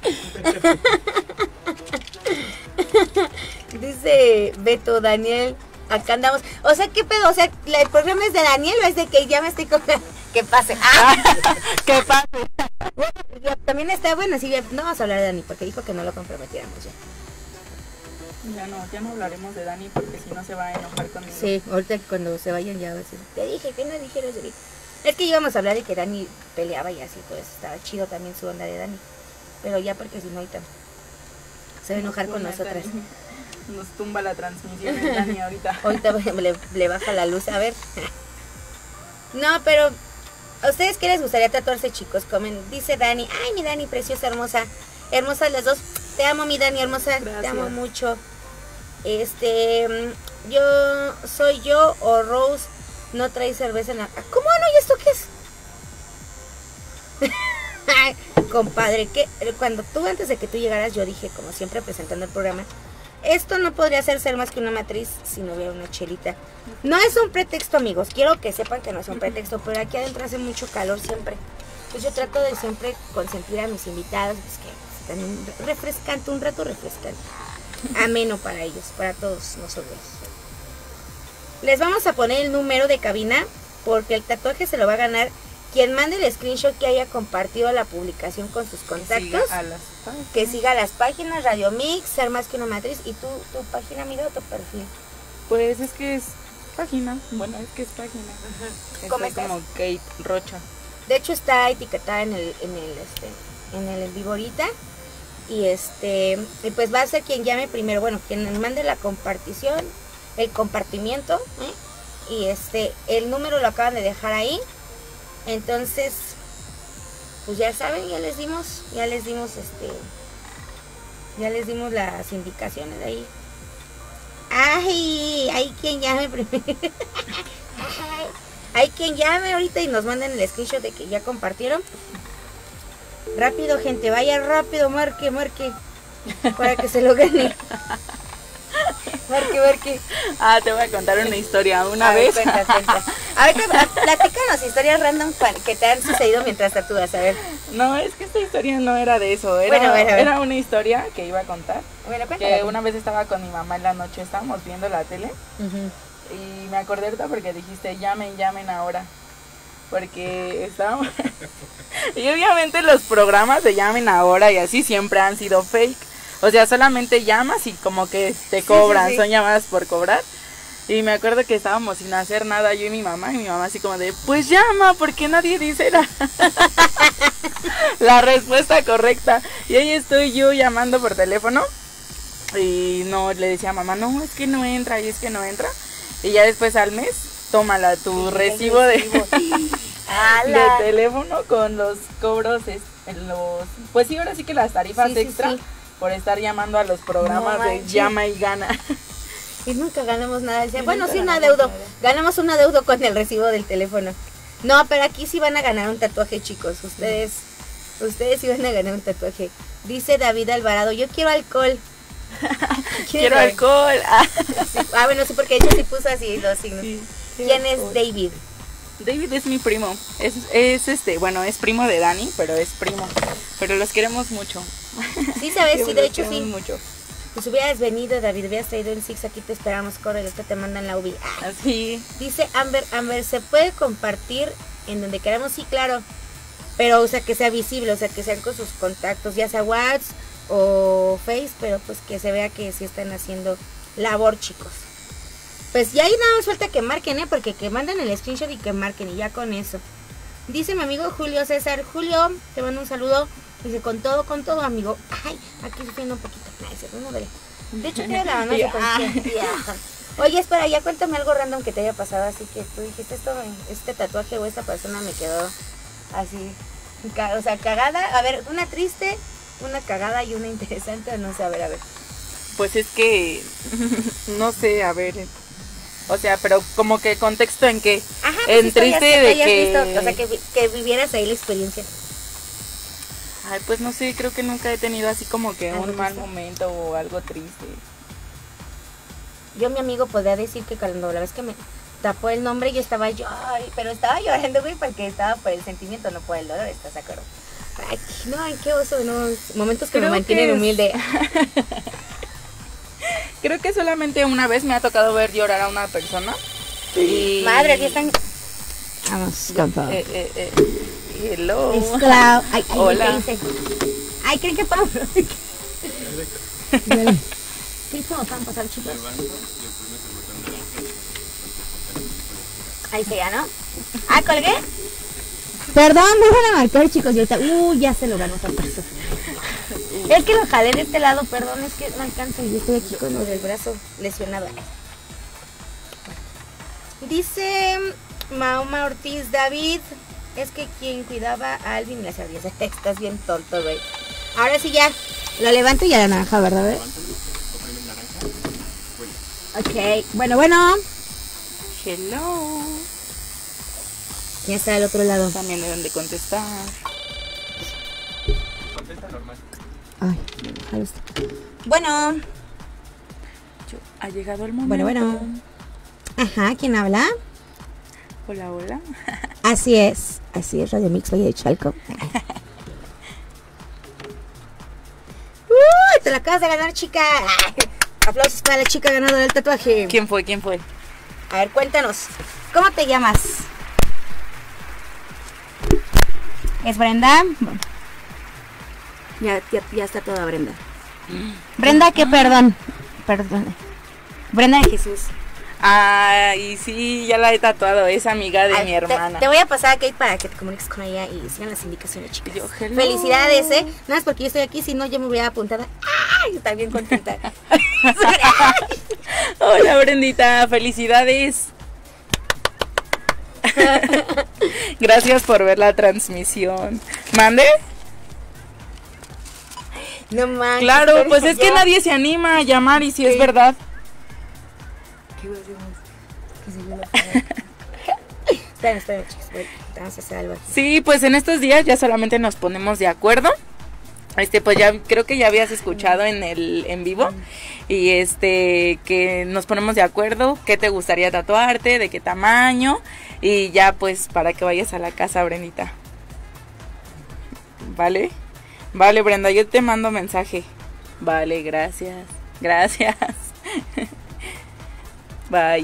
Dice Beto, Daniel, acá andamos. O sea, ¿qué pedo? O sea, ¿el programa es de Daniel o es de que ya me estoy comiendo? Que pase. ¡Ah! Que pase. Bueno, también está bueno, sí, no vamos a hablar de Dani porque dijo que no lo comprometiéramos ya. Ya no, ya no hablaremos de Dani porque si no se va a enojar conmigo. Sí, ahorita cuando se vayan ya va a decir, te dije que no dijeras de mí. Es que íbamos a hablar de que Dani peleaba y así, pues estaba chido también su onda de Dani. Pero ya porque si no ahorita se va a enojar con nosotras. Nos tumba la transmisión de Dani ahorita. Ahorita le, le baja la luz, a ver. No, pero ¿a ustedes qué les gustaría tatuarse, chicos? Comen, dice Dani, ay mi Dani preciosa, hermosa. Hermosas las dos. Te amo, mi Dani, hermosa. Gracias. Te amo mucho. Este, yo, soy yo o Rose no trae cerveza en la... ¿Cómo no? ¿Y esto qué es? Compadre, que cuando tú, antes de que tú llegaras, yo dije, como siempre, presentando el programa, esto no podría ser ser más que una matriz si no hubiera una chelita. No es un pretexto, amigos. Quiero que sepan que no es un pretexto, pero aquí adentro hace mucho calor siempre. Pues yo trato de siempre consentir a mis invitados, pues que también refrescante, un rato refrescante. Ameno para ellos, para todos nosotros. Les vamos a poner el número de cabina porque el tatuaje se lo va a ganar quien mande el screenshot que haya compartido la publicación con sus contactos. Que siga, a las que siga las páginas, Radio Mix, Ser Más Que Una Matriz. ¿Y tú, tu página, amiga, o tu perfil? Pues es que es página, bueno, es que es página. Uh-huh. ¿Cómo es como Kate Rocha. De hecho está etiquetada en el, en el, este, en el en vivo ahorita. Y este, y pues va a ser quien llame primero, bueno, quien mande la compartición, el compartimiento, ¿eh? Y este, el número lo acaban de dejar ahí. Entonces, pues ya saben, ya les dimos, ya les dimos este, ya les dimos las indicaciones de ahí. Ay, hay quien llame primero. Hay quien llame ahorita y nos manden el screenshot de que ya compartieron. Rápido, gente, vaya rápido, marque, marque, para que se lo gane. Marque, marque. Ah, te voy a contar una historia. Una a vez. Ver, cuenta, cuenta. A ver, platícanos historias random que te han sucedido mientras tatúas, a ver. No, es que esta historia no era de eso. Era, bueno, bueno, era una historia que iba a contar. Bueno, cuéntame. Que una vez estaba con mi mamá en la noche, estábamos viendo la tele. Uh-huh. Y me acordé ahorita porque dijiste, llamen, llamen ahora. Porque estábamos... Y obviamente los programas de llamen ahora y así siempre han sido fake. O sea, solamente llamas y como que te cobran, sí, sí, sí. Son llamadas por cobrar. Y me acuerdo que estábamos sin hacer nada, yo y mi mamá, y mi mamá así como de, pues llama, porque nadie dice la, la respuesta correcta. Y ahí estoy yo llamando por teléfono y no, le decía a mamá, no, es que no entra, y es que no entra. Y ya después al mes, tómala tu sí, recibo, recibo de, de teléfono con los cobros, los, pues sí, ahora sí que las tarifas sí, extra. Sí, sí. Por estar llamando a los programas no, de llama y gana. Y nunca ganamos nada. Decía, bueno, sí, un adeudo. Nada. Ganamos un adeudo con el recibo del teléfono. No, pero aquí sí van a ganar un tatuaje, chicos. Ustedes, sí. ustedes sí van a ganar un tatuaje. Dice David Alvarado, yo quiero alcohol. Quiero alcohol. Ah. Sí. Ah, bueno, sí, porque ella sí puso así los signos. Sí, sí, ¿quién es alcohol. David? David es mi primo. Es, es este, bueno, es primo de Dani, pero es primo. Pero los queremos mucho. Sí, sabes, sí, de hecho sí. Mucho. Pues hubieras venido, David, hubieras traído el Six, aquí te esperamos, corre, los que te mandan la U B I. Ah. Sí. Dice Amber, Amber, ¿se puede compartir en donde queramos? Sí, claro. Pero, o sea, que sea visible, o sea, que sean con sus contactos, ya sea WhatsApp o Face, pero pues que se vea que sí están haciendo labor, chicos. Pues ya ahí nada más falta que marquen, ¿eh? Porque que manden el screenshot y que marquen, y ya con eso. Dice mi amigo Julio César, Julio, te mando un saludo. Dice, con todo, con todo, amigo. Ay, aquí sufriendo un poquito. No, de, de hecho, quiero la mano de conciencia. Oye, espera, ya cuéntame algo random que te haya pasado. Así que tú dijiste, esto, este tatuaje o esta persona me quedó así, o sea, cagada. A ver, una triste, una cagada y una interesante. No sé, a ver, a ver. Pues es que, no sé, a ver... O sea, pero como que contexto en que... Ajá, pues en triste que de que... Visto, o sea, que, que vivieras ahí la experiencia. Ay, pues no sé, creo que nunca he tenido así como que un mal momento o algo triste. Yo, mi amigo, podría decir que cuando la vez que me tapó el nombre, yo estaba yo, ay, pero estaba llorando, güey, porque estaba por el sentimiento, no por el dolor, ¿estás de acuerdo? Ay, no, ay, qué oso, no, momentos que creo me mantienen que es... humilde. Creo que solamente una vez me ha tocado ver llorar a una persona. Y... Madre, aquí están... Vamos, con todo. Eh, eh, eh. Hello. Es claro. Ay, ay, hola. ¿qué dice? Ay, ¿creen que Pablo? ¿Qué cómo van a pasar, chicos? Ahí se ya, ¿no? Ah, colgué. Perdón, me van a marcar, chicos. Y ahorita, uh, ya se lo ganó otra persona. Es que lo jalé de este lado, perdón, es que no alcanza. Yo estoy aquí con el brazo lesionado. Dice Mahoma Ortiz, David, es que quien cuidaba a Alvin y las ardillas. Estás bien tonto, güey. Ahora sí ya, lo levanto y ya la naranja, ¿verdad, güey? Ok, bueno, bueno. Hello. Ya está del otro lado. También deben de contestar. Contesta normal. Ay, déjalo estar. Bueno. Yo, ha llegado el momento. Bueno, bueno. Ajá, ¿quién habla? Hola, hola. Así es, así es, Radio Mix Valle de Chalco. te la acabas de ganar, chica. Aplausos para la chica ganadora del tatuaje. ¿Quién fue? ¿Quién fue? A ver, cuéntanos. ¿Cómo te llamas? ¿Es Brenda? Bueno. Ya, ya, ya está toda Brenda. Brenda, que perdón. Perdón. Brenda de Jesús. Ay, sí, ya la he tatuado, es amiga de Ay, mi hermana. Te, te voy a pasar a Kate para que te comuniques con ella y sigan las indicaciones, chicas. Yo, hello. Felicidades, ¿eh? Nada más porque yo estoy aquí, si no yo me hubiera apuntado. ¡Ay! Está bien contenta. Hola, Brendita, felicidades. Gracias por ver la transmisión. ¿Mande? No manches. Claro, pues es que nadie se anima a llamar y si es verdad. ¿Qué hacemos? Que se me Esperen, esperen, chicos. Vamos a hacer algo aquí. Sí, pues en estos días ya solamente nos ponemos de acuerdo. Este, pues ya creo que ya habías escuchado en el en vivo. Y este, que nos ponemos de acuerdo, qué te gustaría tatuarte, de qué tamaño. Y ya pues para que vayas a la casa, Brendita. ¿Vale? Vale, Brenda, yo te mando mensaje. Vale, gracias. Gracias. Bye.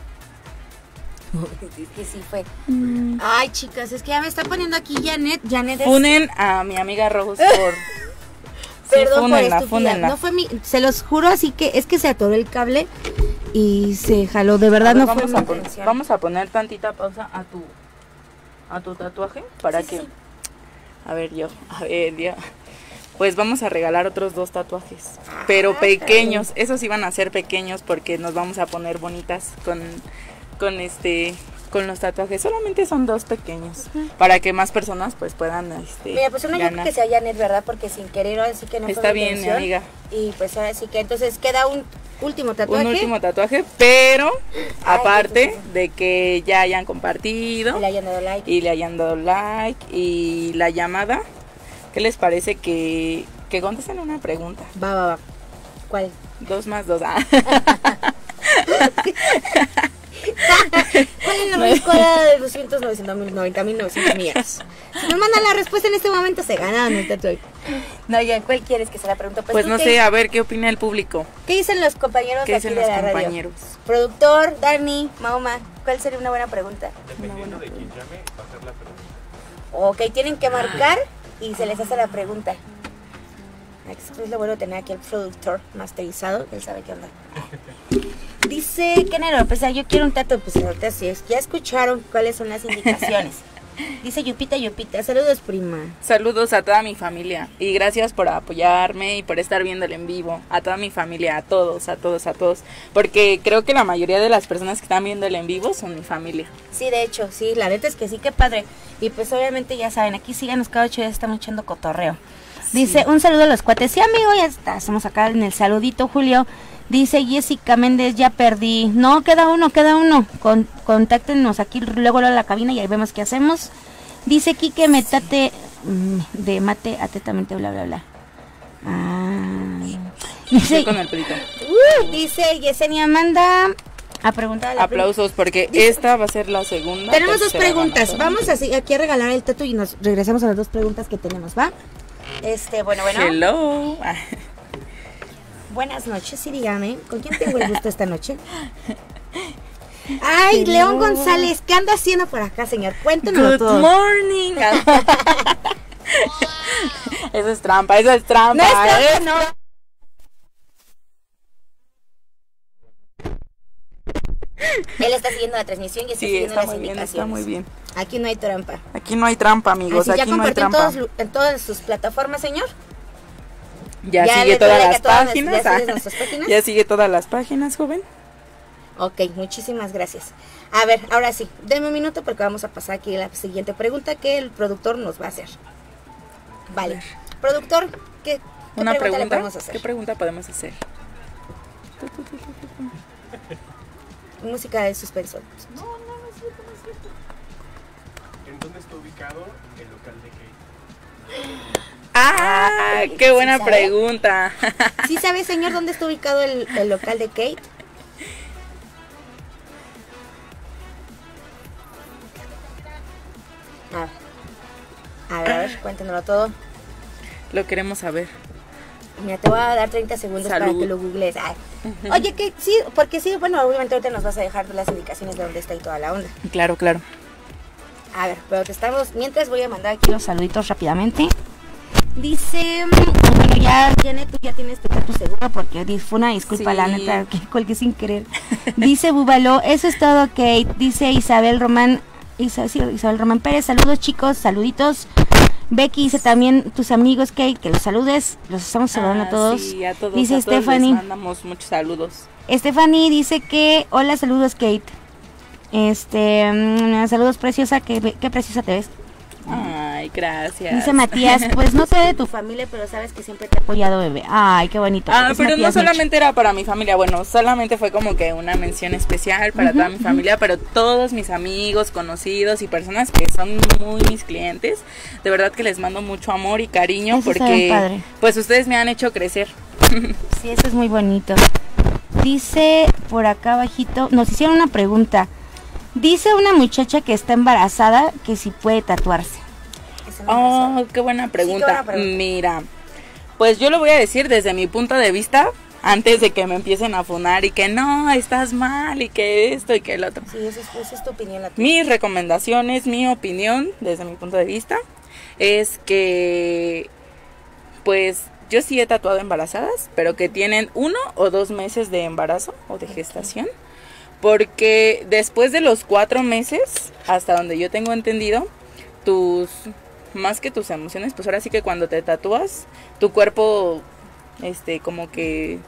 Es que sí fue. Mm. Ay, chicas, es que ya me está poniendo aquí Janet. Janet es... Funen a mi amiga Rose por... Perdón, sí, fúnenla, por fúnenla. No fue mi... Se los juro, así que es que se atoró el cable y se jaló. De verdad, ver, no fue vamos mi a poner, intención. Vamos a poner tantita pausa a tu... A tu tatuaje para sí, que... Sí. A ver, yo... A ver, yo... Pues vamos a regalar otros dos tatuajes, pero pequeños, esos iban a ser pequeños porque nos vamos a poner bonitas con, con este, con los tatuajes. Solamente son dos pequeños, uh-huh. para que más personas pues puedan este, Mira, pues uno yo creo que sea Janet, ¿verdad? Porque sin querer, ahora sí que no está fue mi bien, mi amiga. Y pues ahora sí que entonces queda un último tatuaje. Un último tatuaje, pero Ay, aparte pues, de que ya hayan compartido y le hayan dado like y le hayan dado like y la llamada. ¿Qué les parece que, que contesten una pregunta? Va, va, va. ¿Cuál? Dos más dos. Ah. ¿Cuál es la raíz cuadrada de doscientos noventa mil novecientos millones? Si nos mandan la respuesta en este momento, se ganan el tatuaje. No, ya, ¿cuál quieres que se la pregunte? Pues, pues no sé, a ver, ¿qué opina el público? ¿Qué dicen los compañeros ¿Qué de aquí dicen de los la compañeros? radio? Productor, Dani, Mahoma, ¿cuál sería una buena pregunta? Dependiendo de quién llame, va a ser la pregunta. Ok, tienen que marcar y se les hace la pregunta. Es lo bueno de tener aquí el productor masterizado, él sabe qué onda. Dice Kenero, pues yo quiero un tatu, pues ahorita sí es. Ya escucharon cuáles son las indicaciones. Dice Yupita, Yupita, saludos prima. Saludos a toda mi familia y gracias por apoyarme y por estar viéndolo en vivo. A toda mi familia, a todos, a todos, a todos. Porque creo que la mayoría de las personas que están viéndolo en vivo son mi familia. Sí, de hecho, sí, la neta es que sí, qué padre. Y pues obviamente ya saben, aquí síganos cada ocho días, estamos echando cotorreo. Sí. Dice, un saludo a los cuates. Sí, amigo, ya está, estamos acá en el saludito, Julio. Dice Jessica Méndez, ya perdí. No, queda uno, queda uno. Con, contáctenos aquí luego a la cabina y ahí vemos qué hacemos. Dice Quique, metate de mate atentamente, bla, bla, bla. Ah. Dice, con el pelito. Uh, dice Yesenia Amanda. A preguntar a aplausos porque dice, esta va a ser la segunda. Tenemos dos preguntas. Vamos así, aquí a regalar el tatu y nos regresamos a las dos preguntas que tenemos, ¿va? Este, bueno, bueno. Hello. Buenas noches, sí, dígame, ¿con quién tengo el gusto esta noche? Ay, Hello. León González, ¿qué anda haciendo por acá, señor? Cuéntenos Good todo. morning. Eso es trampa, eso es trampa. No es trampa, no. Él está siguiendo la transmisión y está sí, siguiendo está las muy indicaciones. Bien, está muy bien. Aquí no hay trampa. Aquí no hay trampa, amigos. Así, aquí ¿ya no hay trampa. En, todos, en todas sus plataformas, señor? Ya, ya sigue todas las todas páginas. ¿Ya, páginas? Ya sigue todas las páginas, joven. Ok, muchísimas gracias. A ver, ahora sí, denme un minuto porque vamos a pasar aquí a la siguiente pregunta que el productor nos va a hacer. Vale. Productor, ¿qué, qué Una pregunta, pregunta le podemos hacer? ¿Qué pregunta podemos hacer? Música de suspenso. No, no, no es cierto, no es cierto. ¿En dónde está ubicado el local de Kate? ¡Ah! Ay, ¡Qué buena ¿sí sabe? pregunta! ¿Sí sabe, señor, dónde está ubicado el, el local de Kate? A ver, a ver, a ver, cuéntenoslo todo. Lo queremos saber. Mira, te voy a dar treinta segundos Salud. para que lo googlees. Ay. Oye, que sí, porque sí, bueno, obviamente ahorita nos vas a dejar las indicaciones de dónde está y toda la onda. Claro, claro. A ver, pero te estamos, mientras voy a mandar aquí los saluditos rápidamente. Dice, bueno, ya, Janet, tú ya tienes tu tatu seguro porque fue una disculpa, Sí. la neta, que colgué sin querer. Dice Búbalo, eso es todo, Kate. Dice Isabel Román, Isa, sí, Isabel Román Pérez, saludos chicos, saluditos. Becky dice también tus amigos, Kate, que los saludes, los estamos saludando Ah, a todos. Sí, a todos. Dice a todos Stephanie. les mandamos muchos saludos. Stephanie dice que, hola, saludos, Kate. Este, mm, saludos, preciosa, que, qué preciosa te ves. Ay, gracias. Dice Matías, pues no sé de tu familia, pero sabes que siempre te he apoyado, bebé. Ay, qué bonito. Ah, Es pero Matías no Meche. solamente era para mi familia, bueno, solamente fue como que una mención especial para Ujú, toda mi familia, pero todos mis amigos, conocidos y personas que son muy mis clientes, de verdad que les mando mucho amor y cariño Eso está bien porque padre. pues ustedes me han hecho crecer. Sí, eso es muy bonito. Dice por acá abajito, nos hicieron una pregunta. Dice una muchacha que está embarazada que si puede tatuarse. Oh, qué buena pregunta. buena pregunta. Mira, pues yo lo voy a decir desde mi punto de vista, antes de que me empiecen a funar y que no, estás mal y que esto y que el otro. Sí, esa es, esa es tu opinión. La tuya. Mis recomendaciones, mi opinión, desde mi punto de vista, es que, pues, yo sí he tatuado embarazadas, pero que tienen uno o dos meses de embarazo o de gestación, porque después de los cuatro meses, hasta donde yo tengo entendido, tus, más que tus emociones, pues ahora sí que cuando te tatúas, tu cuerpo, este, como que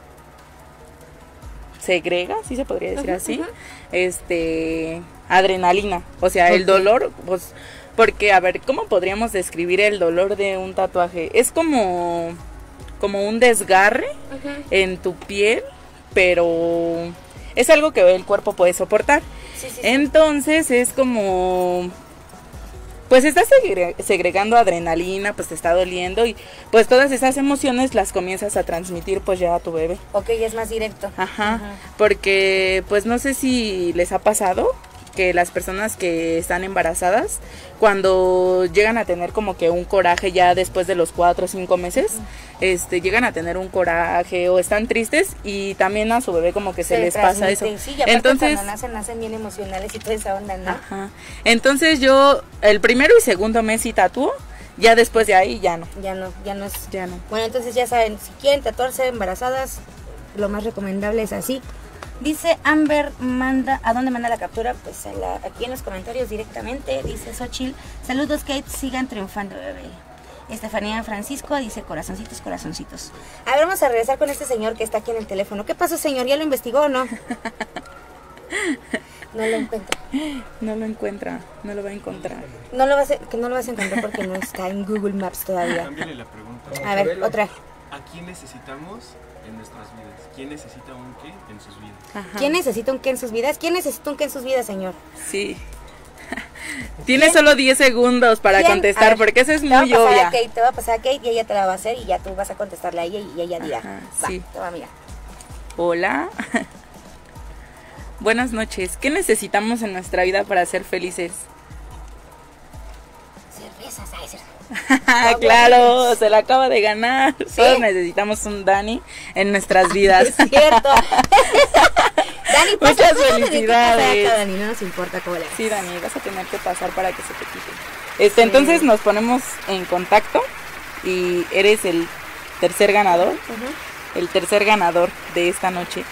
segrega, ¿sí se podría decir Ujú, así? ujú. Este, adrenalina, o sea, el Ok. dolor, pues, porque, a ver, ¿cómo podríamos describir el dolor de un tatuaje? Es como, como un desgarre Ujú. en tu piel, pero es algo que el cuerpo puede soportar. Sí, sí, sí. Entonces es como, pues estás segre- segregando adrenalina, pues te está doliendo y pues todas esas emociones las comienzas a transmitir pues ya a tu bebé. Ok, ya es más directo. Ajá, Ajá. porque pues no sé si les ha pasado que las personas que están embarazadas, cuando llegan a tener como que un coraje ya después de los cuatro o cinco meses, este, llegan a tener un coraje o están tristes y también a su bebé como que se, les pasa eso. transmiten, Sí, y aparte Entonces, cuando nacen, nacen bien emocionales y toda esa onda, ¿no? ajá. Entonces yo el primero y segundo mes sí tatúo, ya después de ahí ya no, Ya no, ya no es... ya no. Bueno, entonces ya saben, si quieren tatuarse embarazadas, lo más recomendable es así. Dice Amber, manda, ¿a dónde manda la captura? Pues a la- aquí en los comentarios directamente. Dice Xochitl, saludos Kate, sigan triunfando, bebé. Estefanía Francisco dice corazoncitos, corazoncitos. A ver, vamos a regresar con este señor que está aquí en el teléfono. ¿Qué pasó, señor? ¿Ya lo investigó o no? No lo encuentro. No lo encuentra, no lo va a encontrar. No lo vas a, que no lo vas a encontrar porque no está en Google Maps todavía. Cámbiale la pregunta. A ver, otra. ¿A quién necesitamos en nuestras vidas? ¿Quién necesita un qué en sus vidas? Ajá. ¿Quién necesita un qué en sus vidas? ¿Quién necesita un qué en sus vidas, señor? Sí. Tienes solo diez segundos para ¿Quién? A contestar ver, porque esa es Te va a muy pasar obvia. a Kate, te va a pasar a Kate y ella te la va a hacer y ya tú vas a contestarle a ella y ella dirá. Ajá, Va, sí. te va a mirar. Hola. Buenas noches. ¿Qué necesitamos en nuestra vida para ser felices? Cervezas, ay, cervezas. Claro, se la acaba de ganar. ¿Sí? Todos necesitamos un Dani en nuestras vidas. Es cierto. Dani, pasa, Muchas tú déjame de felicidades. qué pasa acá, Dani, no nos importa cómo le hagas. Sí, Dani, vas a tener que pasar para que se te quite. Este, entonces nos ponemos en contacto y eres el tercer ganador, Ujú. el tercer ganador de esta noche.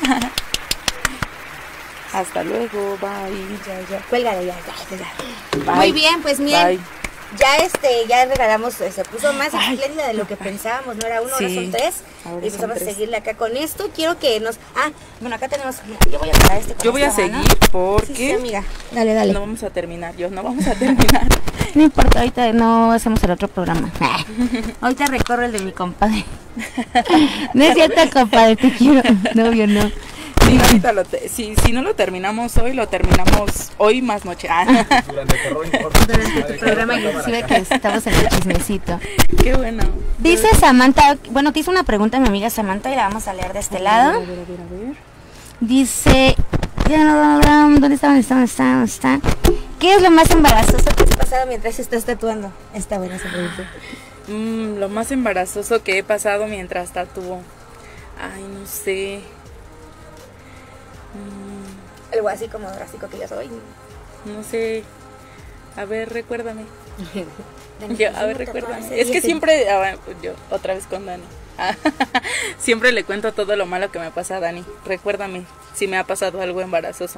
Hasta luego, bye. Ya, ya, cuélgale ya, ya, ya. Bye. Muy bien, pues bien. Bye. Ya este, ya regalamos, eh, se puso más Ay. espléndida de lo que pensábamos, no era uno, Sí, ahora son tres. ahora Y pues son vamos a tres. seguirle acá con esto. Quiero que nos. Ah, bueno, acá tenemos. Yo voy a parar este con Yo voy a esta mano. seguir Sí, porque sí, amiga. Dale, dale. no vamos a terminar, yo no vamos a terminar. No importa, ahorita no hacemos el otro programa. Ahorita recorro el de mi compadre. No es cierto, compadre, te quiero. No, yo no. Sí, ahorita lo te- si, si no lo terminamos hoy, lo terminamos hoy más noche. Ah, Durante el terror importa. Durante tu programa inclusive que estamos en el chismecito. qué bueno. Dice Samantha, bueno, te hizo una pregunta mi amiga Samantha y la vamos a leer de este lado. A ver, a ver, a ver. Dice, ¿dónde está? ¿Dónde está? ¿Dónde está? ¿Dónde está? ¿Qué es lo más embarazoso que has pasado mientras estás tatuando? Está buena esa pregunta. Mm, lo más embarazoso que he pasado mientras tatúo. Ay, no sé. Mm. Algo así como drástico que ya soy. No sé. A ver, recuérdame. Yo, a ver, recuérdame. Es que siempre, ah, yo, otra vez con Dani. Siempre le cuento todo lo malo que me pasa a Dani. Recuérdame si me ha pasado algo embarazoso.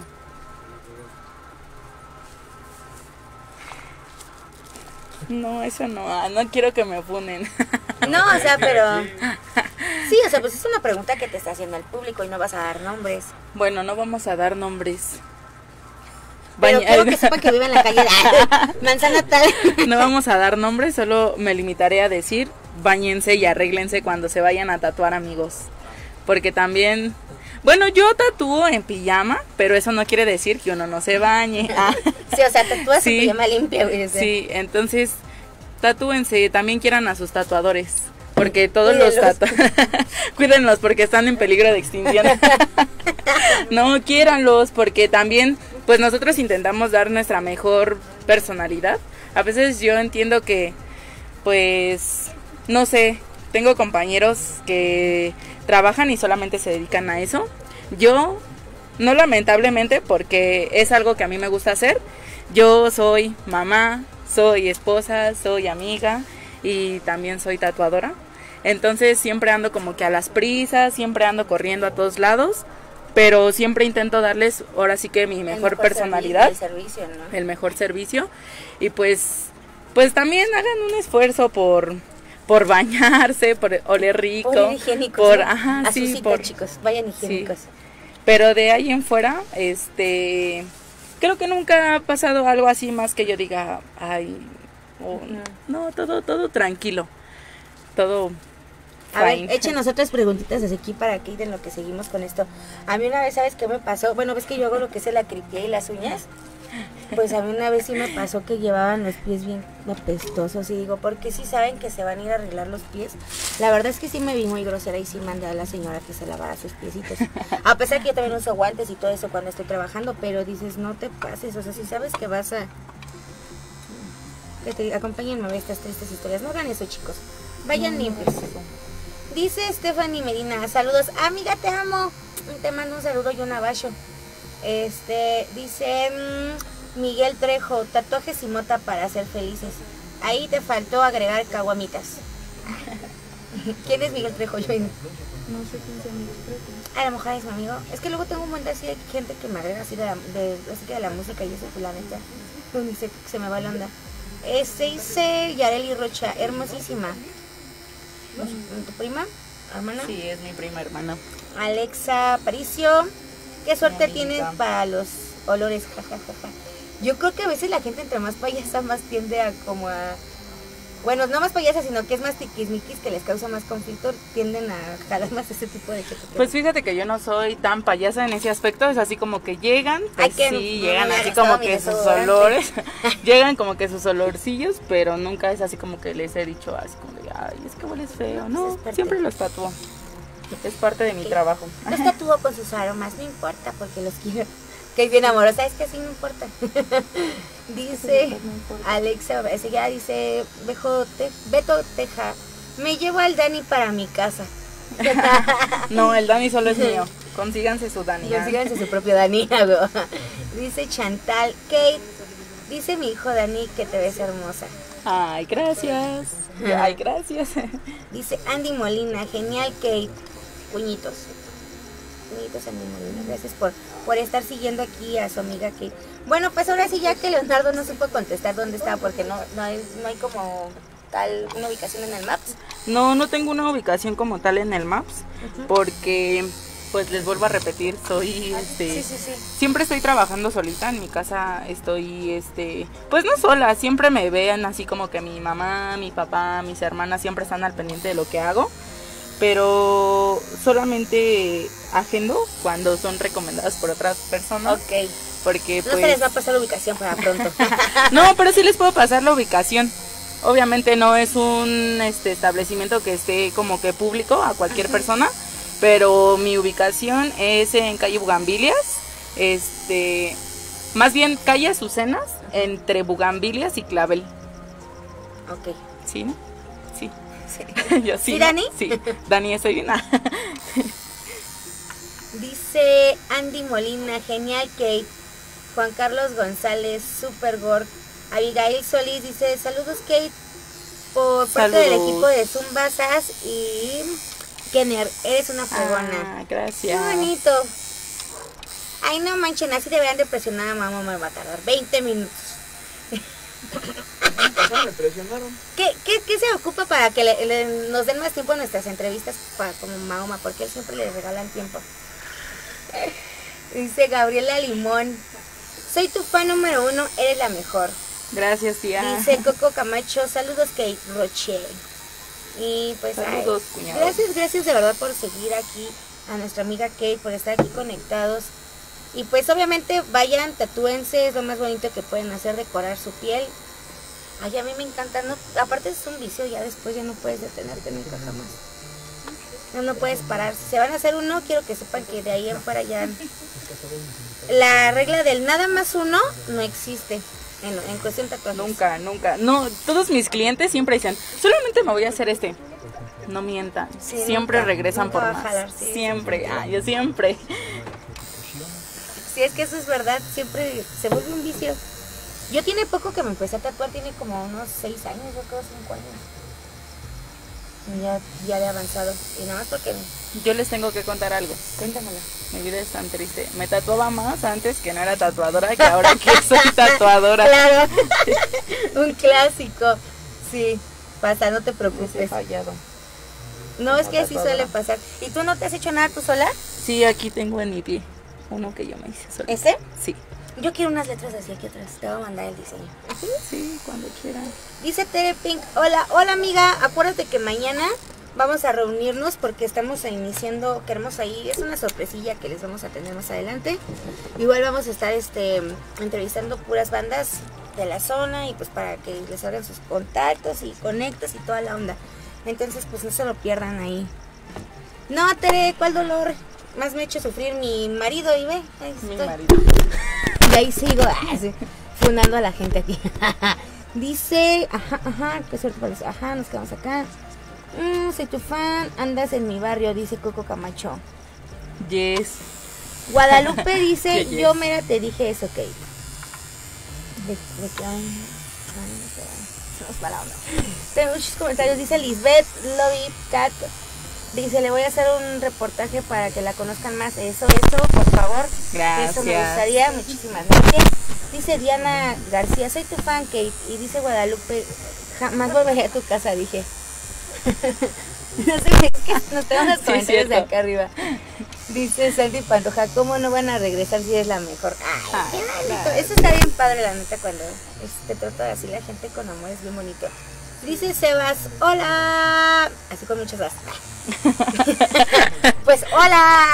No, eso no, no quiero que me funen. No, o sea, pero... Sí, o sea, pues es una pregunta que te está haciendo el público y no vas a dar nombres. Bueno, no vamos a dar nombres. Pero Baña... quiero que sepan que vive en la calle Manzana tal. No vamos a dar nombres, solo me limitaré a decir, báñense y arréglense cuando se vayan a tatuar, amigos. Porque también... Bueno, yo tatúo en pijama, pero eso no quiere decir que uno no se bañe. Ah. Sí, o sea, tatúas sí, en pijama limpia. Güey, o sea. Sí, entonces, tatúense, también quieran a sus tatuadores. Porque todos Cuídenlos. los tatuadores... Cuídenlos porque están en peligro de extinción. No, quiéranlos porque también, pues nosotros intentamos dar nuestra mejor personalidad. A veces yo entiendo que, pues, no sé, tengo compañeros que trabajan y solamente se dedican a eso. Yo, no lamentablemente, porque es algo que a mí me gusta hacer. Yo soy mamá, soy esposa, soy amiga y también soy tatuadora. Entonces siempre ando como que a las prisas, siempre ando corriendo a todos lados, pero siempre intento darles ahora sí que mi mejor, mejor personalidad, el servicio, ¿no? El mejor servicio. Y pues, pues también hagan un esfuerzo por... por bañarse, por oler rico, por ir higiénicos, por, ¿no? ajá, a sí, su cita, por, chicos, vayan higiénicos. Sí. Pero de ahí en fuera, este, creo que nunca ha pasado algo así más que yo diga, ay, oh, no, todo, todo tranquilo, todo. A fine. Ver, échenos otras preguntitas desde aquí para que en lo que seguimos con esto. A mí una vez, ¿sabes qué me pasó? Bueno, ves que yo hago lo que es el acripié y las uñas. Pues a mí una vez sí me pasó que llevaban los pies bien apestosos y digo, porque sí saben que se van a ir a arreglar los pies. La verdad es que sí me vi muy grosera y sí mandé a la señora que se lavara sus piecitos. A pesar que yo también uso guantes y todo eso cuando estoy trabajando, pero dices, no te pases, o sea, si sabes que vas a... Que te acompáñenme a ver estas tristes historias. No hagan eso, chicos. Vayan limpios. Dice Stephanie Medina, saludos, amiga, te amo. Te mando un saludo y un abrazo. Este, dice mmm, Miguel Trejo, tatuajes y mota para ser felices. Ahí te faltó agregar caguamitas. ¿Quién es Miguel Trejo? Yo no sé quién es Miguel Trejo. A lo mejor es mi amigo. Es que luego tengo un montón así de gente que me agrega así de la, de, así que de la música y eso, pues la neta, donde se, se me va la onda. Este dice Yareli Rocha, hermosísima. ¿Tu prima? ¿Hermana? Sí, es mi prima hermana. Alexa Paricio, ¿qué suerte tienes para los olores? Ja, ja, ja, ja. Yo creo que a veces la gente entre más payasa más tiende a como a... Bueno, no más payasa, sino que es más tiquismiquis que les causa más conflicto, tienden a jalar más ese tipo de gente. Pues fíjate que yo no soy tan payasa en ese aspecto, es así como que llegan, pues que sí, no, llegan no así como que sus olores, llegan como que sus olorcillos, pero nunca es así como que les he dicho así como de, ay, es que hueles feo, no, no siempre los tatúo, es parte de mi okay. trabajo. Los tatúo con sus aromas, no importa porque los quiero. Que es bien amorosa, es que así no importa. Dice sí, no importa. Alexa, ese ya dice Bejo, te, Beto Teja, me llevo al Dani para mi casa. No, el Dani solo es mío. Consíganse su Dani. Consíganse su propio Dani. Dice Chantal, Kate, dice mi hijo Dani que te ves hermosa. Ay, gracias. Ay, gracias. Dice Andy Molina, genial Kate. Puñitos. Puñitos Andy Molina, gracias por, por estar siguiendo aquí a su amiga Kate. Bueno, pues ahora sí, ya que Leonardo no supo contestar dónde estaba, porque no, no, hay, no hay como tal una ubicación en el Maps. No, no tengo una ubicación como tal en el Maps, uh-huh. porque, pues les vuelvo a repetir, soy, este, sí, sí, sí. siempre estoy trabajando solita, en mi casa estoy, este, pues no sola, siempre me vean así como que mi mamá, mi papá, mis hermanas siempre están al pendiente de lo que hago. Pero solamente agendo cuando son recomendadas por otras personas. Ok. Porque no pues... se les va a pasar la ubicación para pronto. No, pero sí les puedo pasar la ubicación. Obviamente no es un este establecimiento que esté como que público a cualquier Ajá. persona, pero mi ubicación es en calle Bugambilias, este, más bien calle Azucenas, entre Bugambilias y Clavel. Ok. ¿Sí? Sí, Sí. Yo sí. ¿Sí, Dani? Sí, Dani, estoy bien. Dice Andy Molina, genial Kate. Juan Carlos González, super gorg. Abigail Solís dice, saludos Kate, por parte Saludos. del equipo de Zumba Sas y Kenner, eres una fregona. Ah, gracias. Qué bonito. Ay, no manchen, así deberían de presionar a mamá, me va a tardar veinte minutos. Me presionaron. ¿Qué, qué, qué se ocupa para que le, le- nos den más tiempo en nuestras entrevistas para, como Mahoma? Porque él siempre le regalan tiempo. Dice Gabriela Limón, soy tu fan número uno, eres la mejor. Gracias, tía. Dice Coco Camacho, saludos Kate Roche. Y pues Saludos, ay, cuñado. gracias, gracias de verdad por seguir aquí a nuestra amiga Kate, por estar aquí conectados. Y pues obviamente vayan, tatúense, es lo más bonito que pueden hacer, decorar su piel. Ay, a mí me encanta, no, aparte es un vicio, ya después ya no puedes detenerte nunca jamás. No, no puedes parar. Si se van a hacer uno, quiero que sepan que de ahí en fuera ya... La regla del nada más uno no existe en, en cuestión tatuajes. Nunca, nunca. No, todos mis clientes siempre dicen, solamente me voy a hacer este. No mientan. Sí, siempre nunca, regresan nunca por va a más. jalar, sí, siempre. sí. Ah, yo siempre. Sí, es que eso es verdad, siempre se vuelve un vicio. Yo tiene poco que me empecé a tatuar, tiene como unos seis años, yo creo cinco años. Y ya, ya de avanzado. Y nada más porque... Yo les tengo que contar algo. Cuéntamela. Mi vida es tan triste. Me tatuaba más antes que no era tatuadora que ahora que soy tatuadora. Claro. Un clásico. Sí, pasa, no te Me he preocupes. fallado. No, es que así tatuadora. suele pasar. ¿Y tú no te has hecho nada tú sola? Sí, aquí tengo en mi pie uno que yo me hice sola. ¿Ese? Sí. Yo quiero unas letras así aquí atrás. Te voy a mandar el diseño. Sí, cuando quieran. Dice Tere Pink, hola, hola amiga, acuérdate que mañana vamos a reunirnos porque estamos iniciando, queremos ahí, es una sorpresilla que les vamos a tener más adelante. Igual vamos a estar este entrevistando puras bandas de la zona y pues para que les hagan sus contactos y conectas y toda la onda. Entonces pues no se lo pierdan ahí. No, Tere, ¿cuál dolor? Más me ha hecho sufrir mi marido y ve, ahí Mi estoy. marido. Y ahí sigo, ah, sí, fundando a la gente aquí. Dice, ajá, ajá, qué suerte para eso. Ajá, nos quedamos acá. Mm, soy tu fan, andas en mi barrio, dice Coco Camacho. Yes. Guadalupe dice, Yes, yes. yo mira te dije eso, Kate. De, de que aún- ah, no sé, se nos va la onda. Tengo muchos comentarios, dice Lisbeth, Lobby Cat. Dice, le voy a hacer un reportaje para que la conozcan más. Eso, eso, por favor. Gracias. Eso me gustaría, muchísimas gracias. Dice Diana García, soy tu fan, Kate. Y dice Guadalupe, jamás volveré a tu casa, dije. No sé, es que nos tenemos los Sí, comentarios de cierto. acá arriba. Dice Sandy Pantoja, ¿cómo no van a regresar si es la mejor? Ay, Ay, qué bonito. claro. Eso está bien padre, la neta, cuando es- te trata así la gente con amor, es bien bonito. Dice Sebas, hola. Así con muchas gracias. Pues hola.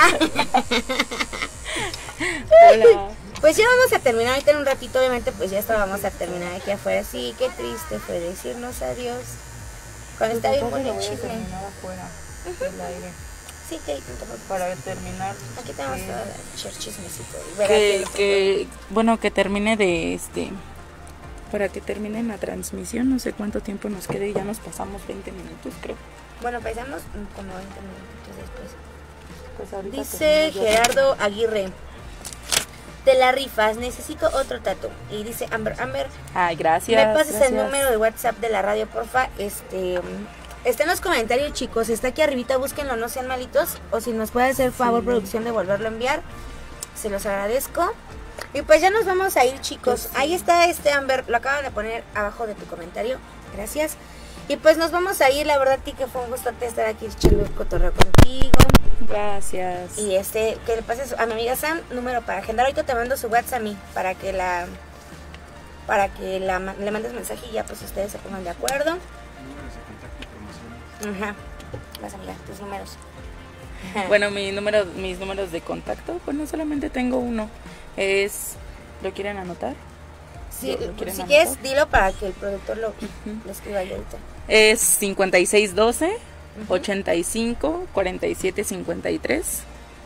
Hola. Pues ya vamos a terminar ahorita en un ratito, obviamente pues ya esto vamos a terminar aquí afuera. Sí, qué triste fue decirnos adiós. Cuando está bien bueno el chisme. afuera del aire. Sí, que no te preocupes. Para terminar. Aquí tenemos que- todo el chismecito. Y verá que, que- que bueno que termine de este para que termine la transmisión, no sé cuánto tiempo nos quede y ya nos pasamos veinte minutos, creo. Bueno, pensamos como veinte minutos después. Pues ahorita Dice termino yo. Gerardo Aguirre, te la rifas, necesito otro tatu. Y dice Amber, Amber, Ay, gracias. me pases gracias. el número de WhatsApp de la radio, porfa. Este, está en los comentarios, chicos, está aquí arribita, búsquenlo, no sean malitos. O si nos puede hacer favor, Sí. producción, de volverlo a enviar, se los agradezco. Y pues ya nos vamos a ir, chicos. Pues sí. Ahí está este Amber, lo acaban de poner abajo de tu comentario. Gracias. Y pues nos vamos a ir, la verdad, ti que fue un gusto estar aquí echando el cotorreo contigo. Gracias. Y este, que le pases a mi amiga Sam, número para agendar. Ahorita te mando su WhatsApp a mí, para que la para que la, ma- le mandes mensaje y ya pues ustedes se pongan de acuerdo. Números de contacto y promoción. Ajá. Vas amiga, tus números. Bueno, mi número, mis números de contacto, pues no solamente tengo uno. Es, ¿lo quieren anotar? Sí, ¿Lo quieren si anotar? quieres, dilo para que el productor lo, lo escriba ahí ahorita. Es cincuenta y seis doce, ochenta y cinco, cuarenta y siete, cincuenta y tres.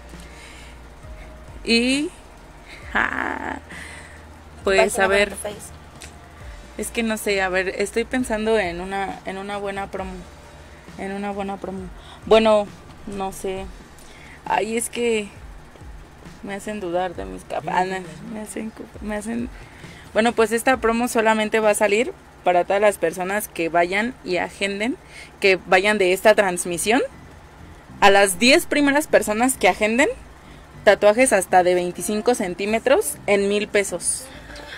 Y ah, pues Página a ver, con tu face. es que no sé, a ver, estoy pensando en una en una buena promo. En una buena promo. Bueno, no sé. Ay, es que me hacen dudar de mis capanas. Me hacen, me hacen... Bueno, pues esta promo solamente va a salir para todas las personas que vayan y agenden, que vayan de esta transmisión. A las diez primeras personas que agenden, tatuajes hasta de veinticinco centímetros en mil pesos.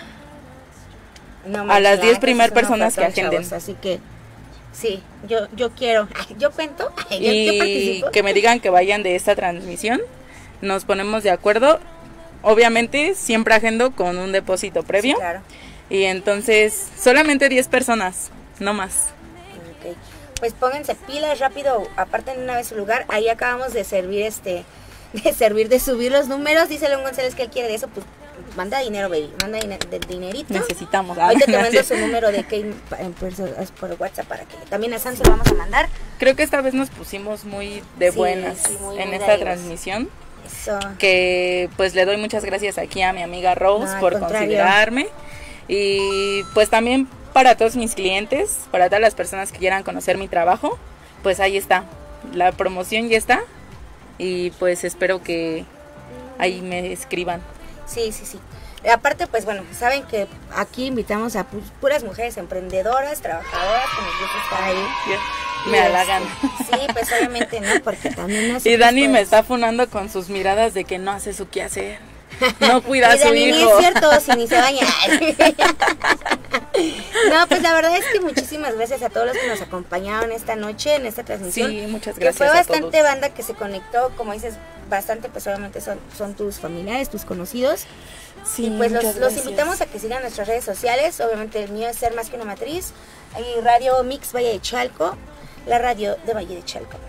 No, a las diez primeras personas que agenden. Chavos, así que, sí, yo yo quiero, yo cuento, yo, y yo participo. Que me digan que vayan de esta transmisión, nos ponemos de acuerdo. Obviamente siempre agendo con un depósito previo. Sí, claro. Y entonces solamente diez personas, no más. Okay. Pues pónganse pilas rápido, aparten una vez su lugar. Ahí acabamos de servir este, de servir de subir los números. Dice León González que él quiere de eso, pues manda dinero, baby, manda din de dinerito. Necesitamos. Ahorita te mando su número de que por WhatsApp para que también a Sam se lo vamos a mandar. Creo que esta vez nos pusimos muy de sí, buenas sí, muy en muy esta transmisión. Eso. Que pues le doy muchas gracias aquí a mi amiga Rose no, por contrario. considerarme. Y pues también para todos mis clientes, para todas las personas que quieran conocer mi trabajo, pues ahí está, la promoción ya está y pues espero que ahí me escriban. Sí, sí, sí. Aparte, pues bueno, saben que aquí invitamos a pu puras mujeres emprendedoras, trabajadoras, que nos gusta estar ahí. Yeah. Me halagan. Sí, pues obviamente no, porque también no. Y Dani me está funando con sus miradas de que no hace su quehacer. No cuida a su Dani, hijo. Ni es cierto, si ni se baña. No, pues la verdad es que muchísimas gracias a todos los que nos acompañaron esta noche en esta transmisión. Sí, muchas gracias. Que fue bastante a todos. Banda que se conectó, como dices, bastante, pues obviamente son, son tus familiares, tus conocidos. Sí, y pues los, los invitamos a que sigan nuestras redes sociales. Obviamente el mío es Ser Más Que Una Matriz. Y Radio Mix Valle de Chalco, la radio de Valle de Chalco.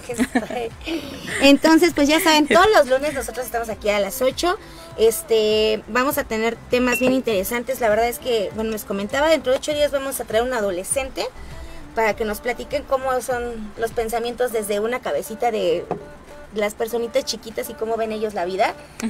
Entonces, pues ya saben, todos los lunes nosotros estamos aquí a las ocho. Este, vamos a tener temas bien interesantes. La verdad es que, bueno, les comentaba, dentro de ocho días vamos a traer un adolescente para que nos platiquen cómo son los pensamientos desde una cabecita de las personitas chiquitas y cómo ven ellos la vida.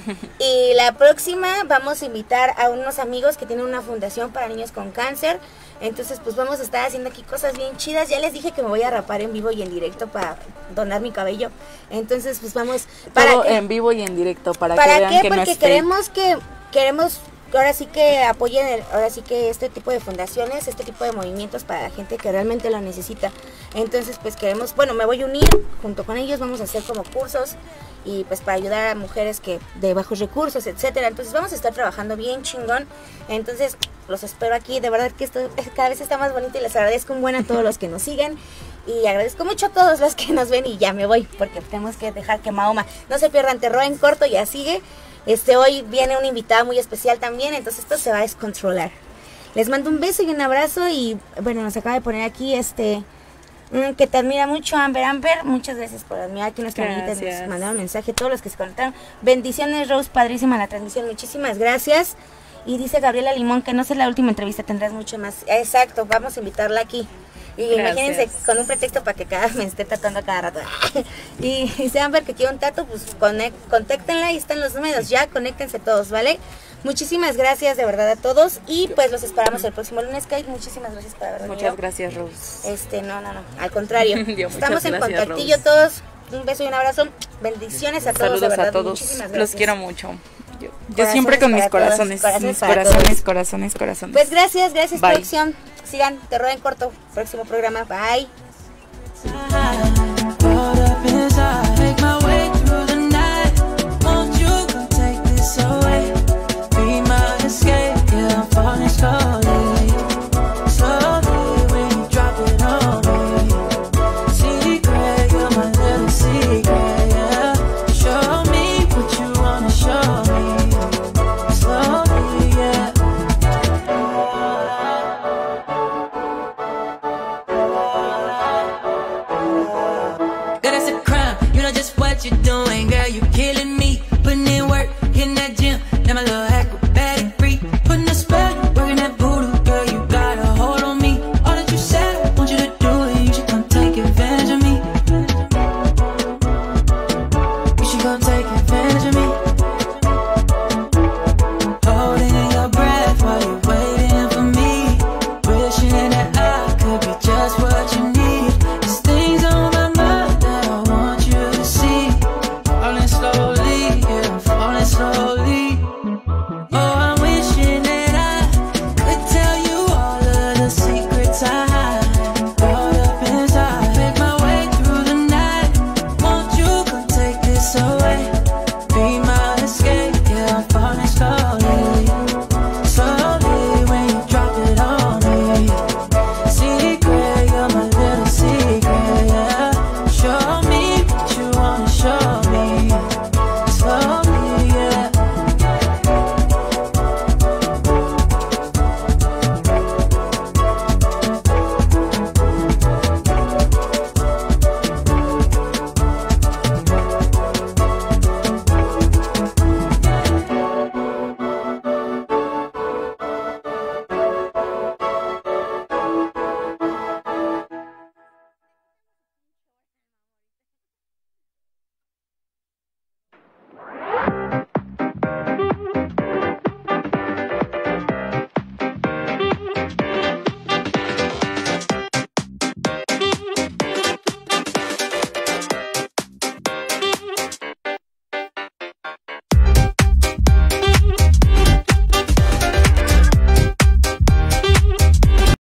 Y la próxima vamos a invitar a unos amigos que tienen una fundación para niños con cáncer. Entonces pues vamos a estar haciendo aquí cosas bien chidas. Ya les dije que me voy a rapar en vivo y en directo para donar mi cabello. Entonces pues vamos para todo que, en vivo y en directo para, ¿para que vean qué? que Porque no es queremos que queremos ahora sí que apoyen el, ahora sí que este tipo de fundaciones, este tipo de movimientos para la gente que realmente lo necesita. Entonces pues queremos, bueno, me voy a unir junto con ellos, vamos a hacer como cursos y pues para ayudar a mujeres que de bajos recursos, etcétera. Entonces vamos a estar trabajando bien chingón. Entonces los espero aquí, de verdad que esto cada vez está más bonito y les agradezco un buen a todos los que nos siguen y agradezco mucho a todos los que nos ven y ya me voy porque tenemos que dejar que Mahoma no se pierdan Terror en Corto, ya sigue. Este, hoy viene una invitada muy especial también, entonces esto se va a descontrolar. Les mando un beso y un abrazo y bueno, nos acaba de poner aquí este que te admira mucho Amber Amber, muchas gracias por admirar aquí nuestra amiguita, nos mandaron un mensaje, todos los que se conectaron. Bendiciones Rose, padrísima la transmisión, muchísimas gracias. Y dice Gabriela Limón que no es la última entrevista, tendrás mucho más. Exacto, vamos a invitarla aquí. Y gracias. Imagínense con un pretexto para que cada me esté tatuando a cada rato. Y si Amber que quiere un tatu, pues contáctenla, ahí están los números, ya conéctense todos, ¿vale? Muchísimas gracias de verdad a todos y pues los esperamos el próximo lunes, Kate. Muchísimas gracias por haber venido. Muchas gracias, Rose. Este, no, no, no, al contrario. Dios, estamos en gracias, contactillo Rose. Todos. Un beso y un abrazo. Bendiciones a todos. Saludos de verdad. a todos. Los quiero mucho. Yo, yo siempre con mis corazones, corazones, mis corazones, corazones, corazones. Pues gracias, gracias Bye. Producción. Sigan Terror en Corto, próximo programa. Bye.